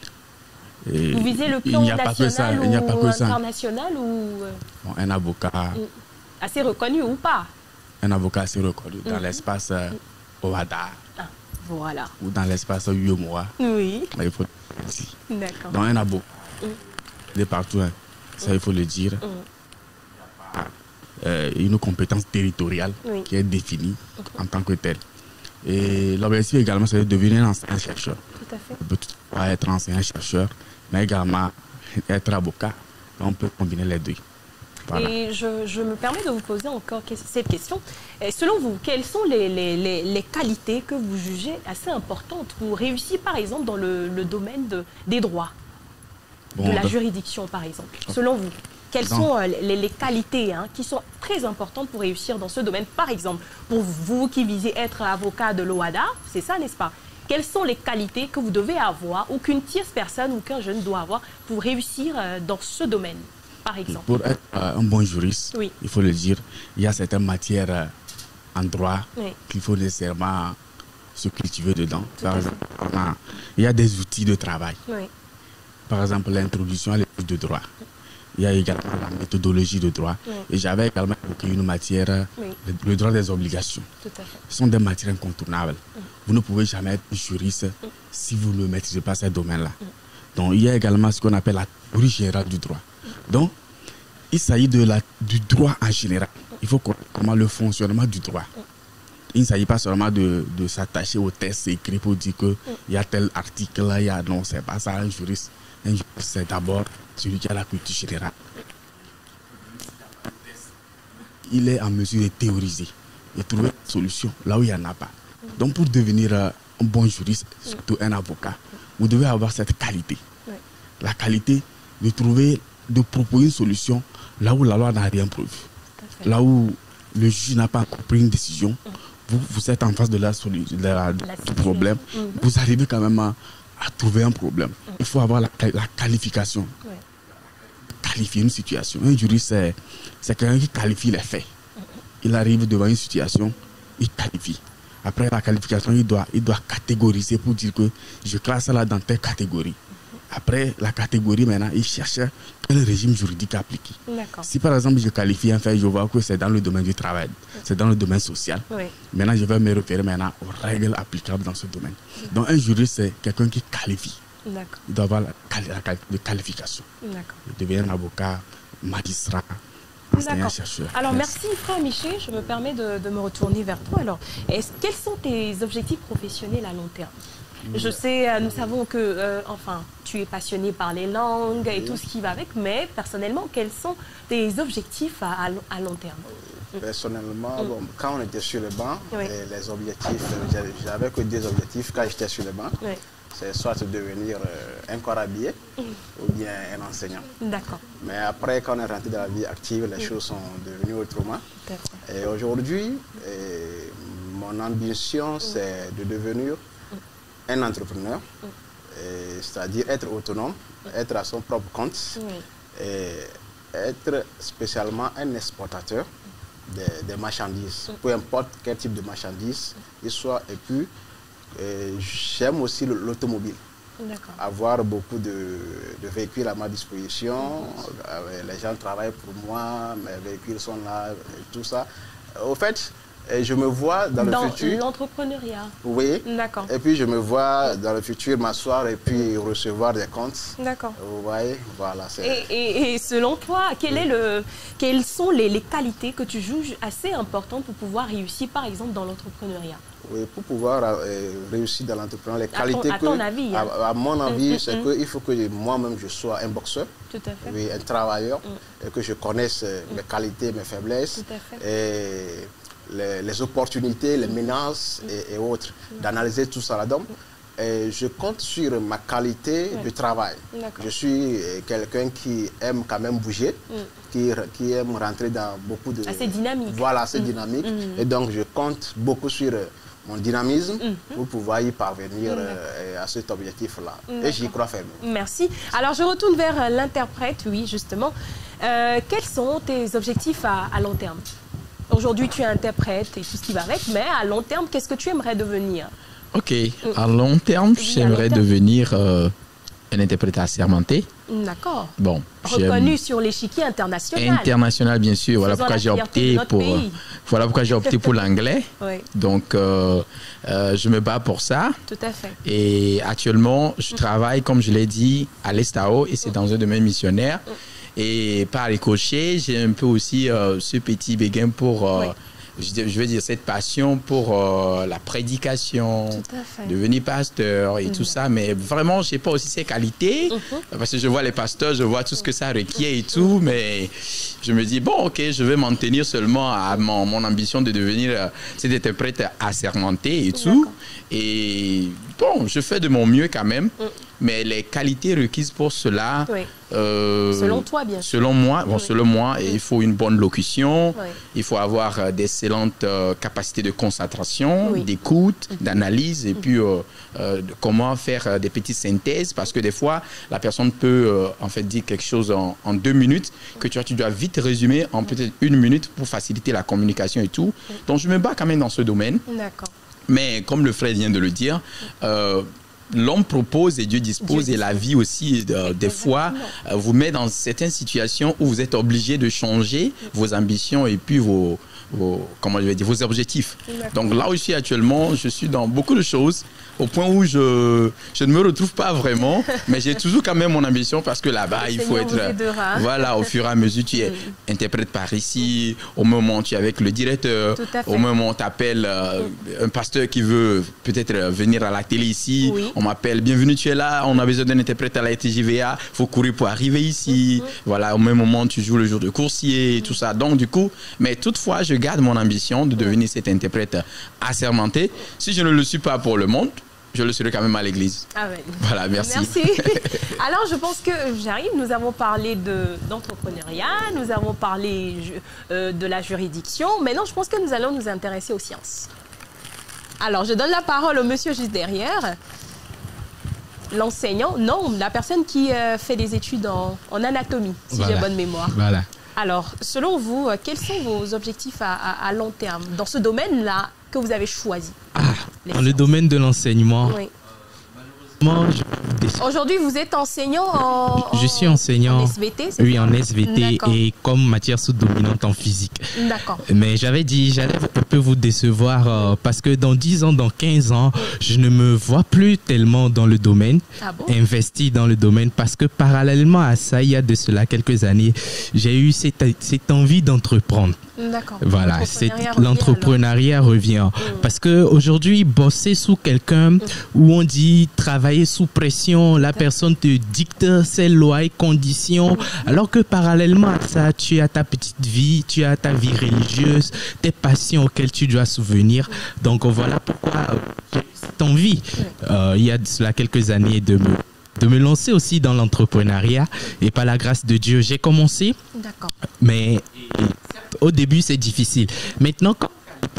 Vous visez le plan national ou international ou... Bon, un avocat... Assez reconnu ou pas? Un avocat assez reconnu dans l'espace OADA. Voilà. Ou dans l'espace UMOA. Oui. Mais il faut ici. D'accord. Donc un avocat de partout, hein, ça il faut le dire. Une compétence territoriale qui est définie en tant que telle. Et l'objectif également, c'est de devenir un enseignant-chercheur. Tout à fait. On peut pas être enseignant-chercheur, mais également être avocat. On peut combiner les deux. Voilà. Et je me permets de vous poser encore cette question. Et selon vous, quelles sont les qualités que vous jugez assez importantes pour réussir, par exemple, dans le domaine des droits, de la juridiction, par exemple? Selon vous, quelles sont les qualités qui sont très importantes pour réussir dans ce domaine? Par exemple, pour vous qui visez être avocat de l'OHADA, c'est ça, n'est-ce pas? Quelles sont les qualités que vous devez avoir ou qu'une tierce personne ou qu'un jeune doit avoir pour réussir dans ce domaine, par exemple? Pour être un bon juriste, oui, il faut le dire, il y a certaines matières en droit qu'il faut nécessairement se cultiver dedans. Par exemple, il y a des outils de travail. Oui. Par exemple, l'introduction à l'étude de droit. Il y a également la méthodologie de droit. Et j'avais également évoqué une matière, le droit des obligations. Tout à fait. Ce sont des matières incontournables. Vous ne pouvez jamais être juriste si vous ne maîtrisez pas ces domaines-là. Donc, il y a également ce qu'on appelle la théorie générale du droit. Donc, il s'agit du droit en général. Il faut connaître comment le fonctionnement du droit. Il ne s'agit pas seulement de s'attacher au texte écrit pour dire qu'il y a tel article là, non, c'est pas ça un juriste. Un juriste, c'est d'abord celui qui a la culture générale. Il est en mesure de théoriser et trouver une solution là où il n'y en a pas. Donc pour devenir un bon juriste, surtout un avocat, vous devez avoir cette qualité. La qualité de proposer une solution là où la loi n'a rien prévu. Là où le juge n'a pas encore pris une décision, vous êtes en face de du problème, vous arrivez quand même à trouver un problème. Il faut avoir la qualification. Qualifier une situation. Un juriste, c'est quelqu'un qui qualifie les faits. Il arrive devant une situation, il qualifie. Après la qualification, il doit catégoriser pour dire que je classe là dans telle catégorie. Après la catégorie, maintenant, il cherche quel régime juridique appliquer. Si par exemple je qualifie un fait, je vois que c'est dans le domaine du travail, c'est dans le domaine social. Maintenant, je vais me référer maintenant aux règles applicables dans ce domaine. Donc un juriste, c'est quelqu'un qui qualifie. Il doit avoir la qualification. Il devient un avocat, magistrat, enseignant, chercheur. Alors merci frère Miché, je me permets de me retourner vers toi. Alors, quels sont tes objectifs professionnels à long terme? Je sais, nous savons que tu es passionné par les langues et tout ce qui va avec, mais personnellement, quels sont tes objectifs à long terme? Personnellement, quand on était sur le banc, les objectifs, j'avais que des objectifs quand j'étais sur le banc. C'est soit de devenir un corps habillé ou bien un enseignant. D'accord. Mais après, quand on est rentré dans la vie active, les choses sont devenues autrement. Et aujourd'hui, mon ambition, c'est de devenir un entrepreneur, c'est-à-dire être autonome, être à son propre compte et être spécialement un exportateur des marchandises, peu importe quel type de marchandises il soit. Et puis, j'aime aussi l'automobile. Avoir beaucoup de véhicules à ma disposition. Les gens travaillent pour moi, mes véhicules sont là, tout ça. Au fait, je me vois dans le futur... Dans l'entrepreneuriat. Oui. D'accord. Et puis je me vois dans le futur m'asseoir et puis recevoir des comptes. D'accord. Vous voyez, voilà. Et selon toi, quelles sont les qualités que tu juges assez importantes pour pouvoir réussir, par exemple, dans l'entrepreneuriat? Oui, pour pouvoir réussir dans l'entrepreneuriat, les qualités à ton avis, à mon avis, c'est qu'il faut que moi-même je sois un boxeur, tout à fait. Oui, un travailleur, et que je connaisse mes qualités, mes faiblesses, tout à fait. Et les opportunités, les menaces et autres, d'analyser tout ça là-dedans. Et je compte sur ma qualité de travail. Je suis quelqu'un qui aime quand même bouger, qui aime rentrer dans beaucoup de... Assez dynamique. Voilà, assez dynamique. Et donc, je compte beaucoup sur mon dynamisme pour pouvoir y parvenir à cet objectif-là. Et j'y crois fermement. Merci. Alors, je retourne vers l'interprète, oui, justement. Quels sont tes objectifs à long terme? Aujourd'hui, tu es interprète et tout ce qui va avec, mais à long terme, qu'est-ce que tu aimerais devenir? Ok, à long terme, j'aimerais devenir un interprète assermenté. D'accord. Bon, reconnu sur l'échiquier international. International, bien sûr. Voilà pourquoi j'ai opté pour l'anglais. Oui. Donc, je me bats pour ça. Tout à fait. Et actuellement, je travaille, comme je l'ai dit, à l'Estao et c'est dans un domaine missionnaire. Et par ricochet, j'ai un peu aussi ce petit béguin pour je veux dire, cette passion pour la prédication, devenir pasteur et tout ça. Mais vraiment, je n'ai pas aussi ces qualités. Parce que je vois les pasteurs, je vois tout ce que ça requiert et tout. Mais je me dis, bon, ok, je vais m'en tenir seulement à mon ambition de devenir cet interprète assermenté et tout. Et bon, je fais de mon mieux quand même. Mais les qualités requises pour cela, selon toi, bien sûr. Selon moi, selon moi, il faut une bonne locution, il faut avoir d'excellentes capacités de concentration, d'écoute, d'analyse, et puis comment faire des petites synthèses, parce que des fois, la personne peut en fait dire quelque chose en 2 minutes, que tu dois vite résumer en peut-être 1 minute pour faciliter la communication et tout. Donc, je me bats quand même dans ce domaine. D'accord. Mais comme le frère vient de le dire, l'homme propose et Dieu dispose, et la vie aussi, des fois, vous met dans certaines situations où vous êtes obligé de changer vos ambitions et puis vos objectifs. Donc là où je suis actuellement, je suis dans beaucoup de choses, au point où je ne me retrouve pas vraiment, mais j'ai toujours quand même mon ambition, parce que là-bas, il faut être... Voilà, au fur et à mesure, tu es interprète par ici, au moment tu es avec le directeur, au moment on t'appelle un pasteur qui veut peut-être venir à la télé ici, on m'appelle, bienvenue, tu es là, on a besoin d'un interprète à la TJVA, il faut courir pour arriver ici. Voilà, au même moment, tu joues le jour de coursier et tout ça. Donc, du coup, mais toutefois, je garde mon ambition de devenir cet interprète assermenté. Si je ne le suis pas pour le monde, je le serai quand même à l'église. Voilà, merci. Alors, je pense que j'arrive. Nous avons parlé d'entrepreneuriat, nous avons parlé de la juridiction. Maintenant, je pense que nous allons nous intéresser aux sciences. Alors, je donne la parole au monsieur juste derrière. L'enseignant, non, la personne qui fait des études en anatomie, si j'ai bonne mémoire. Voilà. Alors, selon vous, quels sont vos objectifs à long terme dans ce domaine-là que vous avez choisi? Dans le domaine de l'enseignement, aujourd'hui, vous êtes enseignant Je suis enseignant en SVT, oui, en SVT et comme matière sous-dominante en physique. D'accord. Mais j'avais dit, j'allais un peu vous décevoir parce que dans 10 ans, dans 15 ans, je ne me vois plus tellement dans le domaine, investi dans le domaine, parce que parallèlement à ça, il y a de cela quelques années, j'ai eu cette envie d'entreprendre. Voilà, l'entrepreneuriat revient. Parce qu'aujourd'hui, bosser sous quelqu'un où on dit travailler sous pression, la personne te dicte ses lois et conditions, alors que parallèlement à ça, tu as ta petite vie, tu as ta vie religieuse, tes passions auxquelles tu dois souvenir. Donc voilà pourquoi j'ai cette envie, il y a de cela quelques années, de me lancer aussi dans l'entrepreneuriat. Et par la grâce de Dieu, j'ai commencé. Mais au début, c'est difficile. Maintenant, comme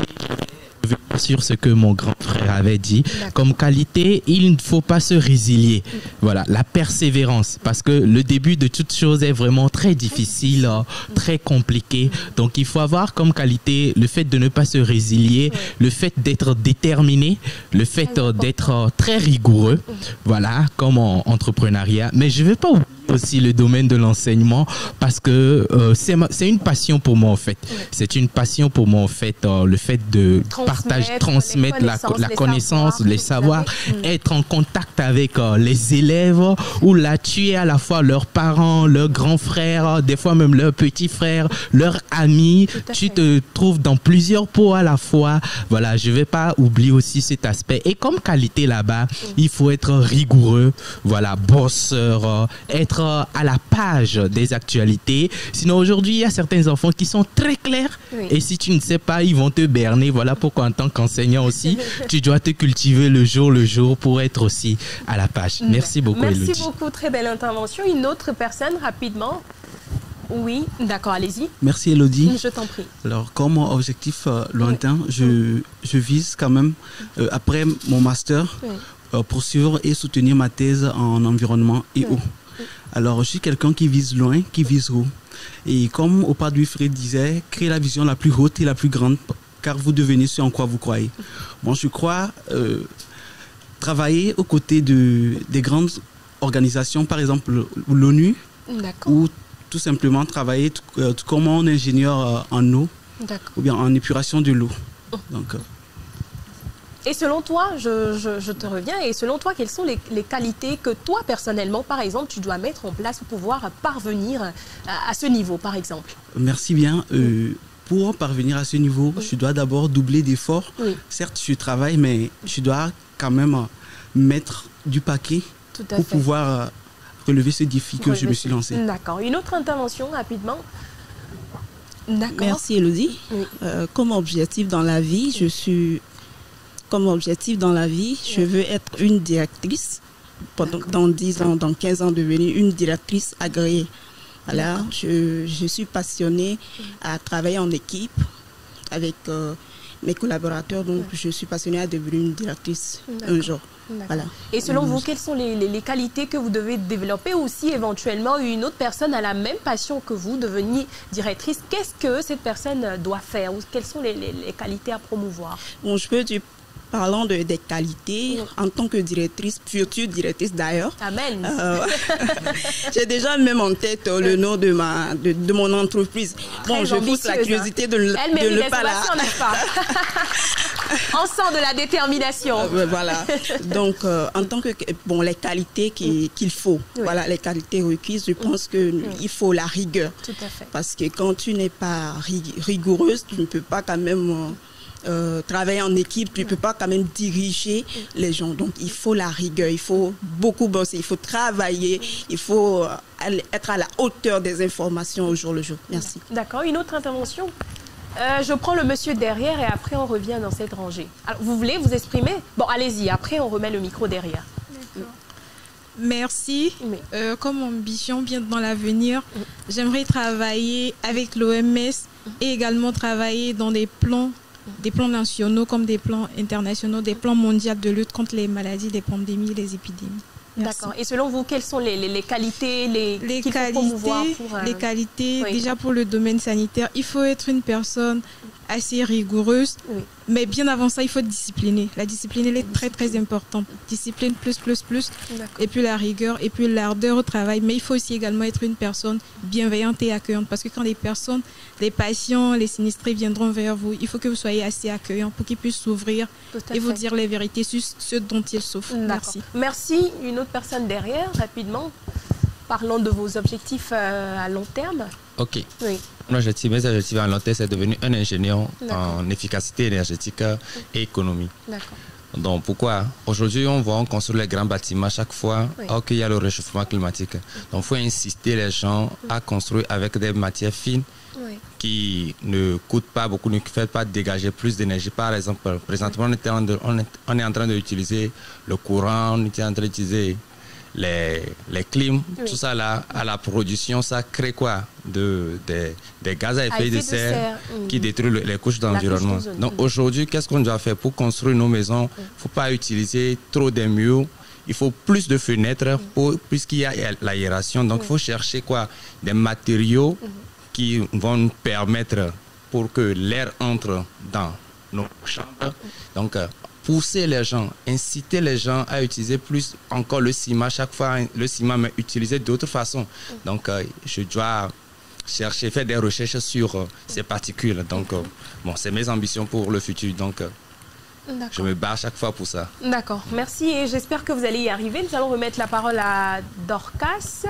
sur ce que mon grand frère avait dit, comme qualité, il ne faut pas se résilier. Voilà, la persévérance, parce que le début de toute chose est vraiment très difficile, très compliqué. Donc, il faut avoir comme qualité le fait de ne pas se résilier, le fait d'être déterminé, le fait d'être très rigoureux. Voilà, comme en entrepreneuriat. Mais je ne vais pas oublier aussi le domaine de l'enseignement, parce que c'est une passion pour moi en fait. C'est une passion pour moi en fait, le fait de transmettre la connaissance, les savoirs, être en contact avec les élèves, où là tu es à la fois leurs parents, leurs grands frères, des fois même leurs petits frères, leurs amis. Tu te trouves dans plusieurs pots à la fois. Voilà, je vais pas oublier aussi cet aspect. Et comme qualité là-bas, il faut être rigoureux, voilà, bosseur, être à la page des actualités. Sinon, aujourd'hui, il y a certains enfants qui sont très clairs. Et si tu ne sais pas, ils vont te berner. Voilà pourquoi, en tant qu'enseignant aussi, tu dois te cultiver le jour pour être aussi à la page. Merci beaucoup, Elodie. Merci beaucoup. Très belle intervention. Une autre personne, rapidement. Oui, d'accord, allez-y. Merci, Elodie. Je t'en prie. Alors, comme objectif lointain, je vise quand même, après mon master, poursuivre et soutenir ma thèse en environnement et eau. Alors, je suis quelqu'un qui vise loin, qui vise haut. Et comme au Padre Wilfrid disait, créez la vision la plus haute et la plus grande, car vous devenez ce en quoi vous croyez. Moi, je crois travailler aux côtés des grandes organisations, par exemple l'ONU, ou tout simplement travailler comme un ingénieur en eau, ou bien en épuration de l'eau. Donc, et selon toi, je te reviens, et selon toi, quelles sont les qualités que toi, personnellement, par exemple, tu dois mettre en place pour pouvoir parvenir à ce niveau, par exemple? Merci bien. pour parvenir à ce niveau, je dois d'abord doubler d'efforts. Certes, je travaille, mais je dois quand même mettre du paquet pour pouvoir relever ce défi que je me suis lancé. D'accord. Une autre intervention, rapidement. Merci, Elodie. Comme objectif dans la vie, je veux être une directrice. Dans 10 ans, dans 15 ans, devenir une directrice agréée. Voilà, je suis passionnée à travailler en équipe avec mes collaborateurs, donc je suis passionnée à devenir une directrice un jour. Voilà. Et selon vous, quelles sont les qualités que vous devez développer, ou si éventuellement une autre personne a la même passion que vous, devenir directrice, qu'est-ce que cette personne doit faire, ou quelles sont les qualités à promouvoir? Bon, je peux dire, parlant des qualités, en tant que directrice, future directrice d'ailleurs. Amen. J'ai déjà même en tête le nom de mon entreprise. Bon, je pousse la curiosité de ne pas la... On sent de la détermination. Voilà. Donc, en tant que... Bon, les qualités qu'il faut, voilà, les qualités requises, je pense qu'il faut la rigueur. Tout à fait. Parce que quand tu n'es pas rigoureuse, tu ne peux pas quand même... travailler en équipe, tu ne peux pas quand même diriger les gens. Donc, il faut la rigueur, il faut beaucoup bosser, il faut travailler, il faut être à la hauteur des informations au jour le jour. Merci. D'accord. Une autre intervention? Je prends le monsieur derrière et après on revient dans cette rangée. Alors, vous voulez vous exprimer? Bon, allez-y, après on remet le micro derrière. Merci. Comme ambition bien dans l'avenir, j'aimerais travailler avec l'OMS et également travailler dans des plans nationaux comme des plans internationaux, des plans mondiaux de lutte contre les maladies, les pandémies, les épidémies. D'accord. Et selon vous, quelles sont les qualités, les qualités, déjà pour le domaine sanitaire, il faut être une personne assez rigoureuse, mais bien avant ça, il faut être discipliné. La discipline, elle est très, très importante. Discipline plus, et puis la rigueur, et puis l'ardeur au travail. Mais il faut aussi également être une personne bienveillante et accueillante, parce que quand les personnes, les patients, les sinistrés viendront vers vous, il faut que vous soyez assez accueillant pour qu'ils puissent s'ouvrir et vous dire les vérités sur ce dont ils souffrent. Merci. Merci. Une autre personne derrière, rapidement. Parlons de vos objectifs à long terme. Ok. Oui. Mes objectifs à long terme, c'est devenir un ingénieur en efficacité énergétique et économie. D'accord. Donc pourquoi? Aujourd'hui, on construit les grands bâtiments chaque fois qu'il y a le réchauffement climatique. Donc il faut inciter les gens à construire avec des matières fines qui ne coûtent pas beaucoup, ne font pas dégager plus d'énergie. Par exemple, présentement, on est en train d'utiliser le courant, on est en train d'utiliser les clims, tout ça là, à la production, ça crée quoi? Des gaz à effet de serre qui détruisent les couches d'environnement. Donc aujourd'hui, qu'est-ce qu'on doit faire pour construire nos maisons? Il ne faut pas utiliser trop des murs. Il faut plus de fenêtres puisqu'il y a l'aération. Donc il faut chercher quoi? Des matériaux qui vont nous permettre pour que l'air entre dans nos chambres. Donc pousser les gens, inciter les gens à utiliser plus encore le ciment. Chaque fois, le ciment, mais utiliser d'autres façons. Donc, je dois chercher, faire des recherches sur ces particules. Donc, bon, c'est mes ambitions pour le futur. Donc, je me bats chaque fois pour ça. D'accord, merci et j'espère que vous allez y arriver. Nous allons remettre la parole à Dorcas.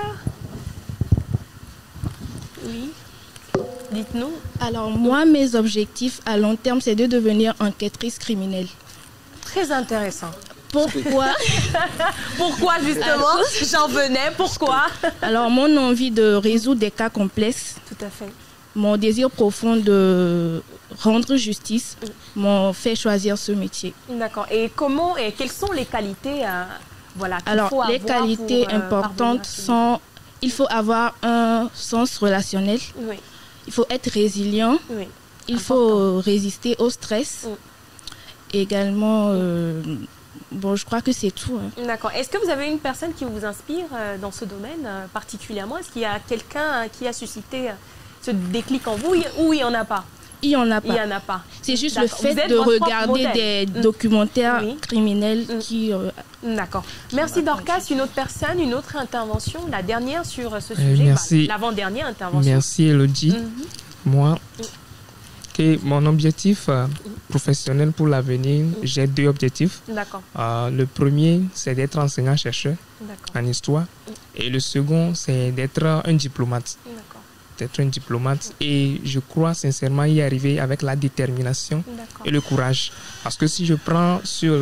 Oui. Dites-nous. Alors, moi, mes objectifs à long terme, c'est de devenir enquêtrice criminelle. Très intéressant. Pourquoi? Pourquoi justement? J'en venais, pourquoi? Alors, mon envie de résoudre des cas complexes. Tout à fait. Mon désir profond de rendre justice m'ont fait choisir ce métier. D'accord. Et quelles sont les qualités Alors, les qualités importantes sont... Il faut avoir un sens relationnel. Oui. Il faut être résilient. Oui. Il faut résister au stress. Également, bon, je crois que c'est tout. D'accord. Est-ce que vous avez une personne qui vous inspire dans ce domaine particulièrement? Est-ce qu'il y a quelqu'un qui a suscité ce déclic en vous ou il n'y en a pas? Il n'y en a pas. Il y en a pas. C'est juste le fait de regarder des documentaires criminels qui... D'accord. Merci Dorcas. Une autre personne, une autre intervention, la dernière sur ce sujet, merci. L'avant-dernière intervention. Merci Elodie. Moi, mon objectif professionnel pour l'avenir, j'ai 2 objectifs. D'accord. Le premier, c'est d'être enseignant-chercheur en histoire. Et le second, c'est d'être un diplomate. D'accord. d'être un diplomate et je crois sincèrement y arriver avec la détermination et le courage. Parce que si je prends sur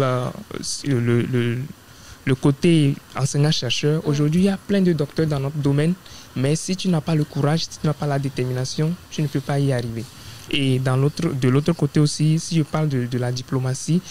le côté enseignant-chercheur, aujourd'hui il y a plein de docteurs dans notre domaine, mais si tu n'as pas le courage, si tu n'as pas la détermination, tu ne peux pas y arriver. Et de l'autre côté aussi, si je parle de la diplomatie,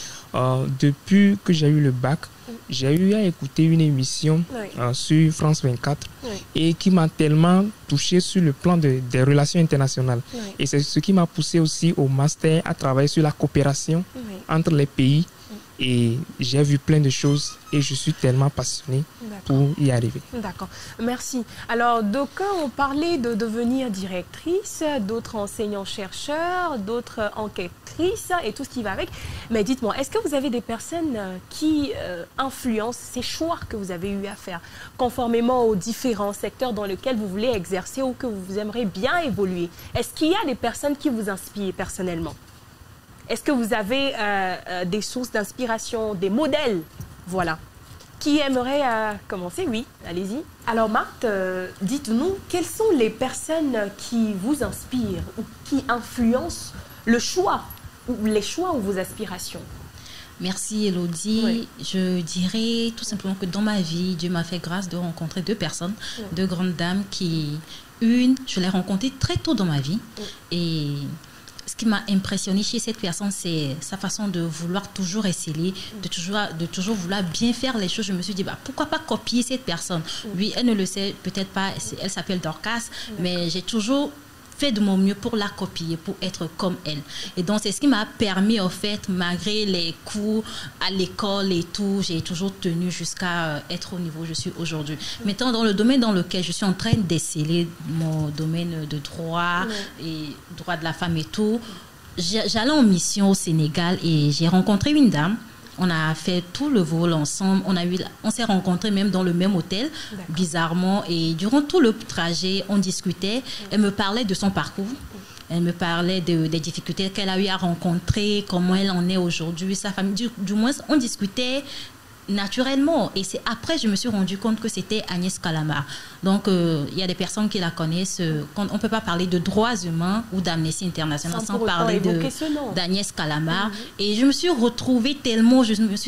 depuis que j'ai eu le bac, j'ai eu à écouter une émission sur France 24 et qui m'a tellement touché sur le plan des relations internationales. Et c'est ce qui m'a poussé aussi au master à travailler sur la coopération entre les pays. Et j'ai vu plein de choses et je suis tellement passionnée pour y arriver. D'accord, merci. Alors, d'aucuns ont parlé de devenir directrice, d'autres enseignants-chercheurs, d'autres enquêtrices et tout ce qui va avec. Mais dites-moi, est-ce que vous avez des personnes qui influencent ces choix que vous avez eu à faire, conformément aux différents secteurs dans lesquels vous voulez exercer ou que vous aimeriez bien évoluer? Est-ce qu'il y a des personnes qui vous inspirent personnellement? Est-ce que vous avez des sources d'inspiration, des modèles? Voilà. Qui aimerait commencer? Oui, allez-y. Alors Marthe, dites-nous, quelles sont les personnes qui vous inspirent ou qui influencent le choix ou les choix ou vos aspirations? Merci Elodie. Oui. Je dirais tout simplement que dans ma vie, Dieu m'a fait grâce de rencontrer deux personnes, deux grandes dames qui... je l'ai rencontrée très tôt dans ma vie et... Ce qui m'a impressionné chez cette personne, c'est sa façon de vouloir toujours essayer, de toujours vouloir bien faire les choses. Je me suis dit, pourquoi pas copier cette personne? Oui, elle ne le sait peut-être pas, elle s'appelle Dorcas, mais j'ai toujours fait de mon mieux pour la copier, pour être comme elle. Et donc, c'est ce qui m'a permis, en fait, malgré les cours à l'école et tout, j'ai toujours tenu jusqu'à être au niveau où je suis aujourd'hui. Maintenant, dans le domaine dans lequel je suis en train d'essayer, mon domaine de droit et droit de la femme et tout, j'allais en mission au Sénégal et j'ai rencontré une dame. On a fait tout le vol ensemble. On s'est rencontrés même dans le même hôtel, bizarrement. Et durant tout le trajet, on discutait. Elle me parlait de son parcours. Elle me parlait des difficultés qu'elle a eu à rencontrer, comment elle en est aujourd'hui, sa famille. Du moins, on discutait naturellement. Et c'est après je me suis rendu compte que c'était Agnès Calamard. Donc, il y a des personnes qui la connaissent. On ne peut pas parler de droits humains ou d'Amnesty International sans parler d'Agnès Calamard. Et je me suis retrouvée tellement,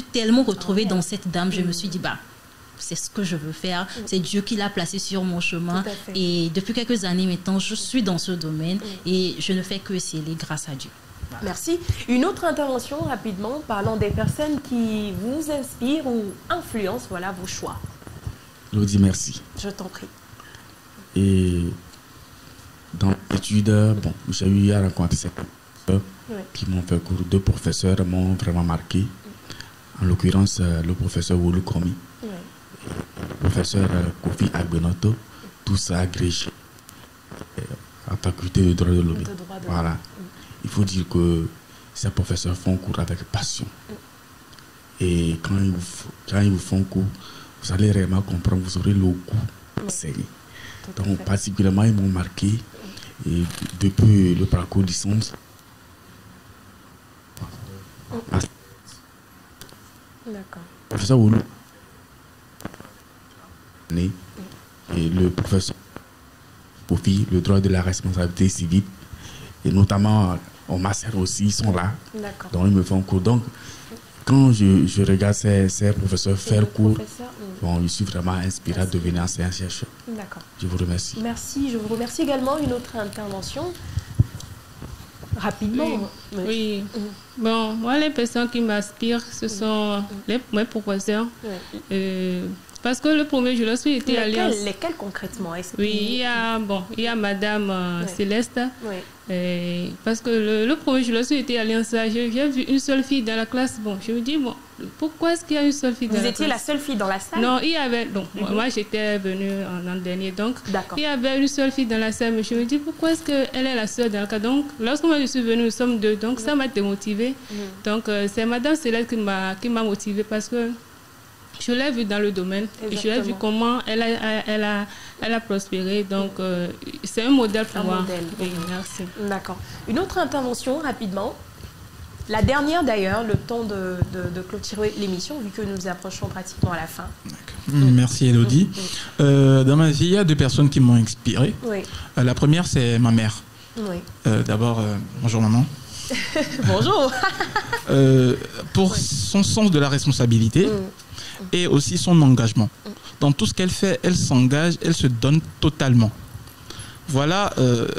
dans cette dame. Je me suis dit, c'est ce que je veux faire. C'est Dieu qui l'a placé sur mon chemin. Et depuis quelques années maintenant, je suis dans ce domaine et je ne fais que essayer grâce à Dieu. Voilà. Merci. Une autre intervention rapidement, parlant des personnes qui vous inspirent ou influencent vos choix. Lodi, merci. Je t'en prie. Et dans l'étude, j'ai eu à rencontrer ces professeurs qui m'ont fait cours. Deux professeurs m'ont vraiment marqué. En l'occurrence, le professeur Wolu Komi, le professeur Kofi Agbenoto, tous agrégés à faculté de droit de l'homme. Voilà. Il faut dire que ces professeurs font cours avec passion. Et quand ils vous font cours, vous allez réellement comprendre, vous aurez le goût d'enseigner. Donc, particulièrement, ils m'ont marqué. Et depuis le parcours licence, professeur Oulu et le professeur Kofi, le droit de la responsabilité civile, et notamment au master aussi, ils sont là. Donc, ils me font cours. Donc, quand je regarde ces professeurs faire cours, je suis vraiment inspiré à devenir enseignant-chercheur. D'accord. Je vous remercie. Merci. Je vous remercie également. Une autre intervention. Rapidement. Oui. Bon, moi, les personnes qui m'inspirent, ce sont mes professeurs. Parce que le premier jour, lorsque j'étais allée... Lesquels concrètement? Oui, il y a Madame Céleste. Parce que le premier jour, lorsque j'étais allée en stage, j'ai vu une seule fille dans la classe. Bon, je me dis, pourquoi est-ce qu'il y a une seule fille dans la classe? Vous étiez la seule fille dans la salle? Non, il y avait... moi, j'étais venue en an dernier. Donc, il y avait une seule fille dans la salle. Mais je me dis, pourquoi est-ce qu'elle est la seule dans le cas? Donc, lorsque moi, je suis venue, nous sommes deux. Donc, ça m'a démotivée. Donc, c'est Madame Céleste qui m'a motivée parce que je l'ai vue dans le domaine. Et je l'ai vu comment elle a prospéré. Donc, c'est un modèle pour moi. Oui, merci. D'accord. Une autre intervention, rapidement. La dernière d'ailleurs, le temps de clôturer l'émission, vu que nous approchons pratiquement à la fin. Merci Elodie. Dans ma vie, il y a 2 personnes qui m'ont inspiré. Oui. La première, c'est ma mère. Oui. D'abord, bonjour maman. Bonjour. Pour son sens de la responsabilité et aussi son engagement. Dans tout ce qu'elle fait, elle s'engage, elle se donne totalement. Voilà,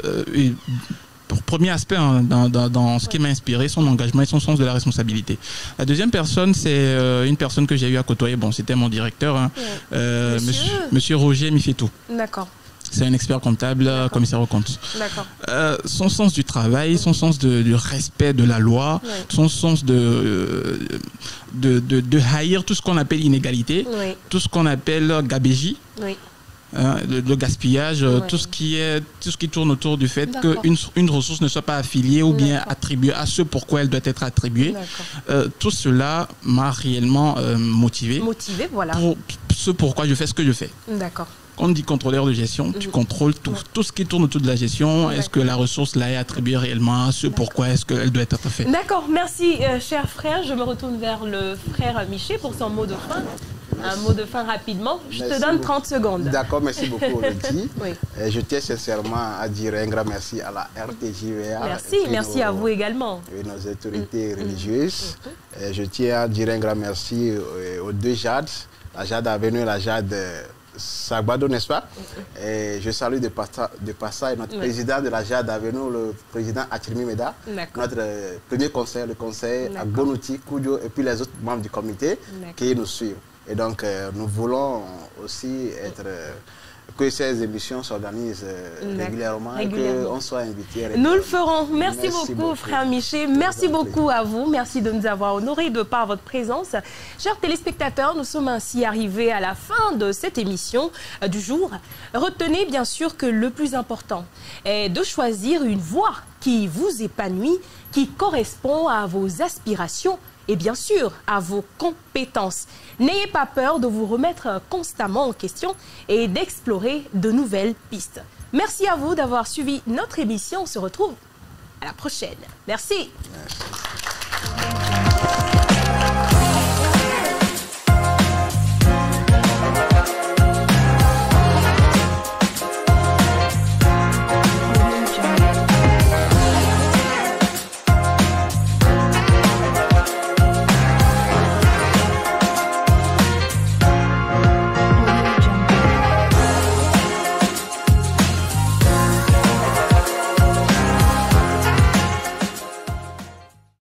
pour premier aspect dans ce qui m'a inspiré, son engagement et son sens de la responsabilité. La deuxième personne, c'est une personne que j'ai eu à côtoyer. Bon, c'était mon directeur, monsieur Roger Mifetou. D'accord. C'est un expert comptable, commissaire aux comptes. D'accord. Son sens du travail, son sens du respect de la loi, son sens de haïr tout ce qu'on appelle inégalité, tout ce qu'on appelle gabégie, le gaspillage, tout ce qui tourne autour du fait qu'une ressource ne soit pas affiliée ou bien attribuée à ce pourquoi elle doit être attribuée. Tout cela m'a réellement motivé. Motivé, voilà. Pour ce pourquoi je fais ce que je fais. D'accord. Quand on dit contrôleur de gestion, tu contrôles tout ce qui tourne autour de la gestion. Est-ce que la ressource là est attribuée réellement à ce pourquoi est-ce qu'elle doit être faite? D'accord, merci cher frère. Je me retourne vers le frère Miché pour son mot de fin. Un mot de fin rapidement. Je te donne 30 secondes. D'accord, merci beaucoup Elodie. Je tiens sincèrement à dire un grand merci à la RTJVA. Merci à vous également. Et nos autorités religieuses. Je tiens à dire un grand merci aux 2 JAD, la JAD Avenue et la JAD Sagbado, n'est-ce pas? Et je salue de passage notre président de la JAD Avenue, le président Achirmi Meda, notre premier conseil, le conseil Agbonouti, Koudjo, et puis les autres membres du comité qui nous suivent. Et donc, nous voulons aussi que ces émissions s'organisent régulièrement et qu'on soit invités. Nous le ferons. Merci beaucoup, frère Miché. Merci beaucoup à vous. Merci de nous avoir honorés de par votre présence. Chers téléspectateurs, nous sommes ainsi arrivés à la fin de cette émission du jour. Retenez bien sûr que le plus important est de choisir une voie qui vous épanouit, qui correspond à vos aspirations et bien sûr à vos compétences. N'ayez pas peur de vous remettre constamment en question et d'explorer de nouvelles pistes. Merci à vous d'avoir suivi notre émission. On se retrouve à la prochaine. Merci.